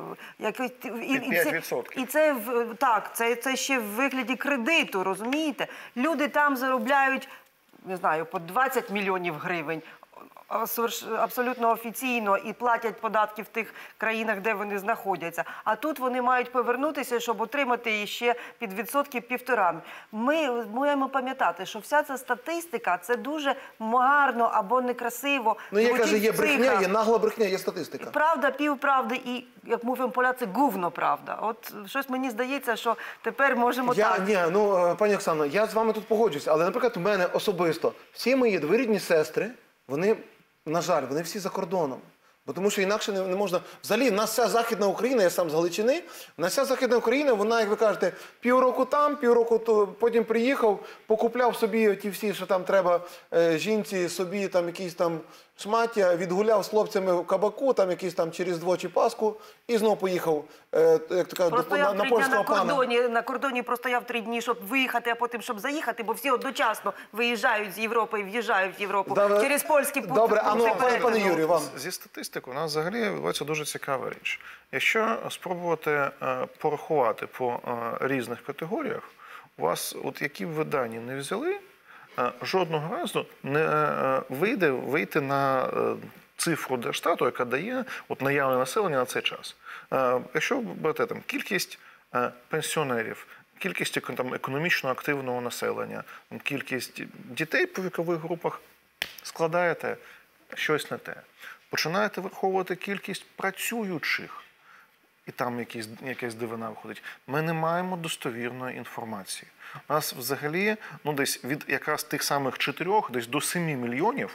5%. І це, так, це ще в вигляді кредиту, розумієте? Люди там заробляють, не знаю, по 20 мільйонів гривень, абсолютно офіційно, і платять податки в тих країнах, де вони знаходяться. А тут вони мають повернутися, щоб отримати ще під відсотки 1,5. Ми маємо пам'ятати, що вся ця статистика – це дуже гарно або некрасиво. Ну, я кажу, є брехня, є нагла брехня, є статистика. Правда, півправди і, як мовимо поляці, гувно правда. От щось мені здається, що тепер можемо так. Ні, ну, пані Оксано, я з вами тут погоджуюсь, але, наприклад, у мене особисто всі мої двоюрідні сестри, вони, на жаль, вони всі за кордоном. Бо тому що інакше не можна. Взагалі, в нас вся Західна Україна, я сам з Галичини, в нас вся Західна Україна, вона, як ви кажете, півроку там, півроку тут, потім приїхав, покупляв собі ті всі, що там треба жінці, собі там якісь там шмаття, відгуляв з хлопцями в кабаку, там якісь там через Різдво чи Пасху, і знову поїхав, як то кажуть, на польського пана. На кордоні простояв 3 дні, щоб виїхати, а потім, щоб заїхати, бо всі одночасно виїжджають з Європи і в'їжджають в Європу через польські пункти. Добре, а ну, пане Юрію, вам. Зі статистики у нас взагалі відбувається дуже цікава річ. Якщо спробувати порахувати по різних категоріях, у вас, от які б ви дані не взяли, жодного разу не вийти на цифру Держстату, яка дає от наявне населення на цей час. Якщо берете там кількість пенсіонерів, кількість там економічно активного населення, кількість дітей по вікових групах, складаєте щось не те. Починаєте враховувати кількість працюючих, і там якась дивина виходить. Ми не маємо достовірної інформації. У нас взагалі, ну, десь від якраз тих самих 4, десь до 7 мільйонів,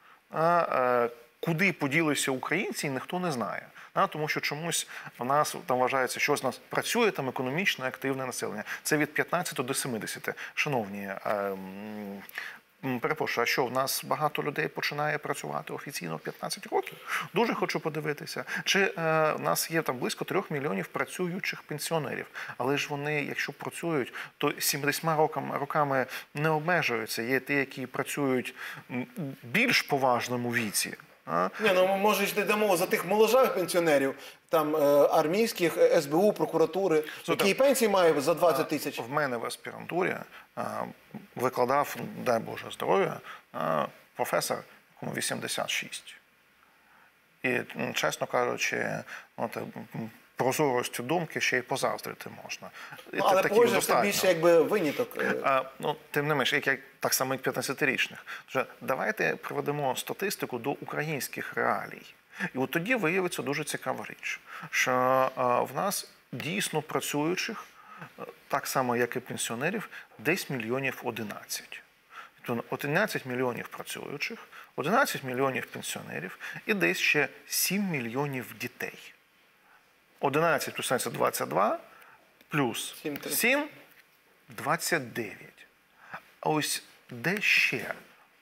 куди поділися українці, ніхто не знає. Тому що чомусь в нас там вважається, що з нас працює там економічно активне населення. Це від 15 до 70. Шановні, перепрошую, а що, в нас багато людей починає працювати офіційно в 15 років? Дуже хочу подивитися. Чи в нас є там близько 3 мільйонів працюючих пенсіонерів, але ж вони, якщо працюють, то 70 роками не обмежуються. Є ті, які працюють в більш поважному віці. Ні, ну може ж йде мова за тих моложавих пенсіонерів, там армійських, СБУ, прокуратури, які і пенсії мають за 20 тисяч. В мене в аспірантурі викладав, дай Боже здоров'я, професор, якому 86. І, чесно кажучи, прозорості думки ще й позаздрити можна. Але погоджуєш, це більше якби виняток. Тим не менш, як так само і 15-річних. Тож давайте приведемо статистику до українських реалій. І от тоді виявиться дуже цікава річ, що в нас дійсно працюючих, так само як і пенсіонерів, десь мільйонів 11. Тобто 11 мільйонів працюючих, 11 мільйонів пенсіонерів і десь ще 7 мільйонів дітей. 11 плюс 22, плюс 7 – 29. А ось де ще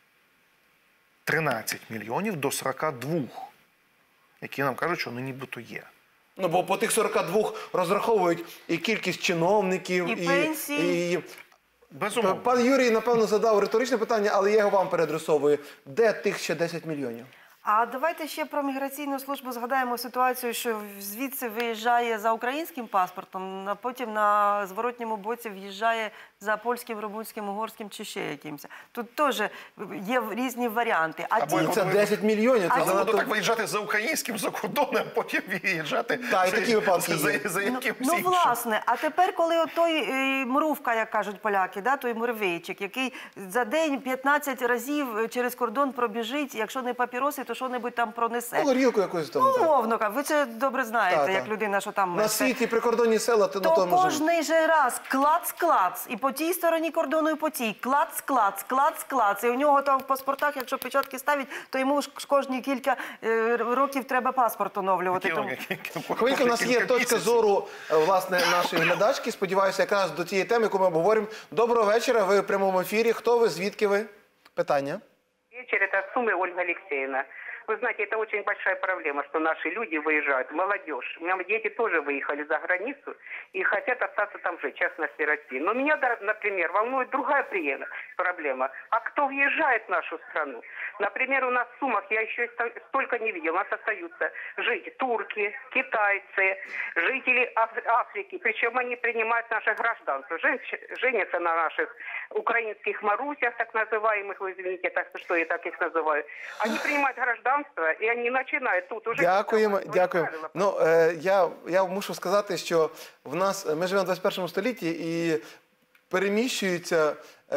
13 мільйонів до 42, які нам кажуть, що вони нібито є. Ну, бо по тих 42 розраховують і кількість чиновників, і пенсії. Безумовно. Пан Юрій, напевно, задав риторичне питання, але я його вам переадресовую. Де тих ще 10 мільйонів? А давайте ще про міграційну службу згадаємо ситуацію, що звідси виїжджає за українським паспортом, а потім на зворотньому боці в'їжджає за польським, румунським, угорським чи ще якимось. Тут теж є різні варіанти. Це 10 мільйонів. Це Але занадто... так виїжджати за українським, за кордоном, а потім виїжджати і такі випадки є. за якимось Ну, іншим. власне, а тепер, коли той мрувка, як кажуть поляки, той муравейчик, який за день 15 разів через кордон пробіжить, якщо не папіроси, то що-небудь там пронесе. Ну, горілку якусь там. Ну, умовно, ви це добре знаєте, як людина, що там... На світі прикордонні села, то на То тому кожний же раз клац-клац, і по тій стороні кордону, і по тій. Клац-клац, клац-клац. І у нього там в паспортах, якщо печатки ставить, то йому ж кожні кілька років треба паспорт оновлювати. Хвилька, у нас є точка зору, власне, нашої глядачки. Сподіваюся, якраз до тієї теми, яку ми обговоримо. Доброго вечора, ви в прямому ефірі. Хто ви, звідки ви? Питання. Вечер, это Сумы Ольга Алексеевна. Вы знаете, это очень большая проблема, что наши люди выезжают, молодежь. У меня дети тоже выехали за границу и хотят остаться там жить, в частности, России. Но меня, например, волнует другая проблема. А кто въезжает в нашу страну? Например, у нас в Сумах, я еще столько не видел, у нас остаются жить турки, китайцы, жители Африки. Причем они принимают наше гражданство, женятся на наших украинских Марусях, так называемых, вы извините, так что я так их называю. Они принимают гражданство, і вони починають тут уже... Дякуємо. Ну, я мушу сказати, що в нас, ми живемо в 21 столітті і переміщуються...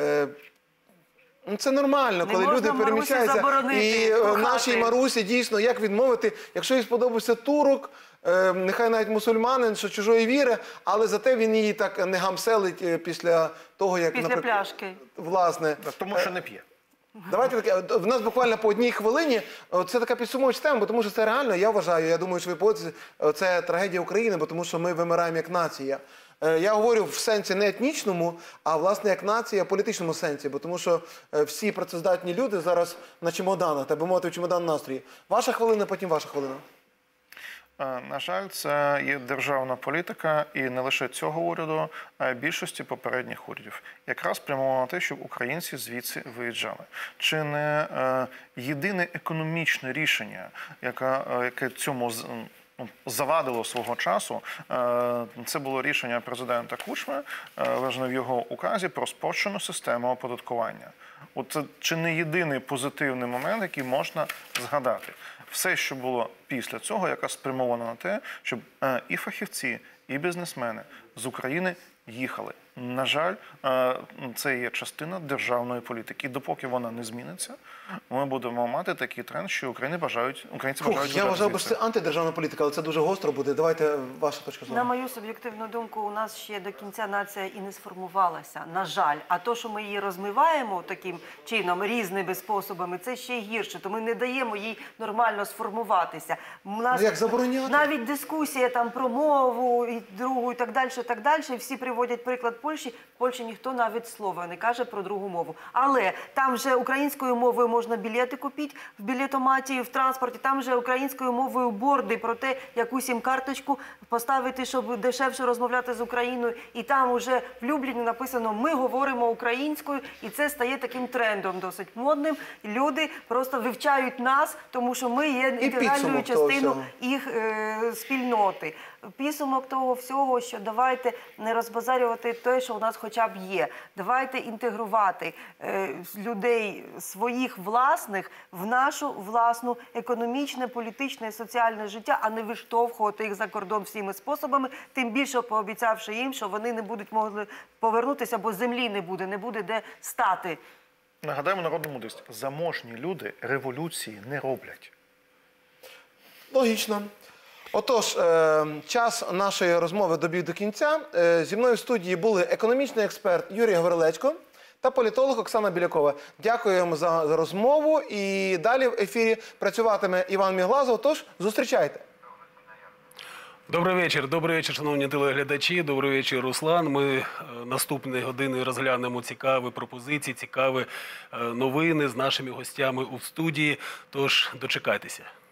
Це нормально, коли люди переміщаються. І нашій Марусі дійсно, як відмовити, якщо їй сподобався турок, нехай навіть мусульманин, що чужої віри, але зате він її так не гамселить після того, як, після пляшки. Власне. Тому що не п'є. Давайте таке, в нас буквально по одній хвилині, це така підсумовуюча тема, тому що це реально, я вважаю, я думаю, що ви погодитеся, це трагедія України, бо тому що ми вимираємо як нація. Я говорю в сенсі не етнічному, а власне як нація в політичному сенсі, бо тому що всі працездатні люди зараз на чемоданах, так би мовити, в чемодан настрої. Ваша хвилина, потім ваша хвилина. На жаль, це є державна політика і не лише цього уряду, а й більшості попередніх урядів. Якраз спрямовано на те, щоб українці звідси виїжджали. Чи не єдине економічне рішення, яке цьому завадило свого часу, це було рішення президента Кучми, виражене в його указі про спрощену систему оподаткування. Це чи не єдиний позитивний момент, який можна згадати. Все, що було після цього, якраз спрямовано на те, щоб і фахівці, і бізнесмени з України їхали. На жаль, це є частина державної політики. І допоки вона не зміниться, ми будемо мати такий тренд, що українці бажають Я вважав, що це антидержавна політика, але це дуже гостро буде. Давайте ваша точка зору. На мою суб'єктивну думку, у нас ще до кінця нація і не сформувалася, на жаль. А то, що ми її розмиваємо таким чином, різними способами, це ще гірше. То ми не даємо їй нормально сформуватися. У нас як забороняти? навіть дискусія там про мову і другу і так далі, і всі приводять приклад Польщі, в Польщі ніхто навіть слова не каже про другу мову. Але там вже українською мовою можна білети купити в білетоматі, в транспорті, там вже українською мовою борди про те, яку сім-карточку поставити, щоб дешевше розмовляти з Україною. І там уже в Любліні написано «Ми говоримо українською», і це стає таким трендом досить модним. Люди просто вивчають нас, тому що ми є інтегральною підсумок того частиною всього. їх спільноти. Підсумок того всього, що давайте не розбазарювати те, що у нас хоча б є. Давайте інтегрувати людей своїх власних в нашу власну економічне, політичне і соціальне життя, а не виштовхувати їх за кордон всіми способами, тим більше пообіцявши їм, що вони не будуть могли повернутися, бо землі не буде де стати. Нагадаємо народну мудрість. Заможні люди революції не роблять. Логічно. Отож, час нашої розмови добіг до кінця. Зі мною в студії були економічний експерт Юрій Гаврилецько та політолог Оксана Білякова. Дякуємо за розмову. І далі в ефірі працюватиме Іван Міглазов. Тож, зустрічайте. Добрий вечір, шановні телеглядачі. Добрий вечір, Руслан. Ми наступної години розглянемо цікаві пропозиції, цікаві новини з нашими гостями у студії. Тож дочекайтеся.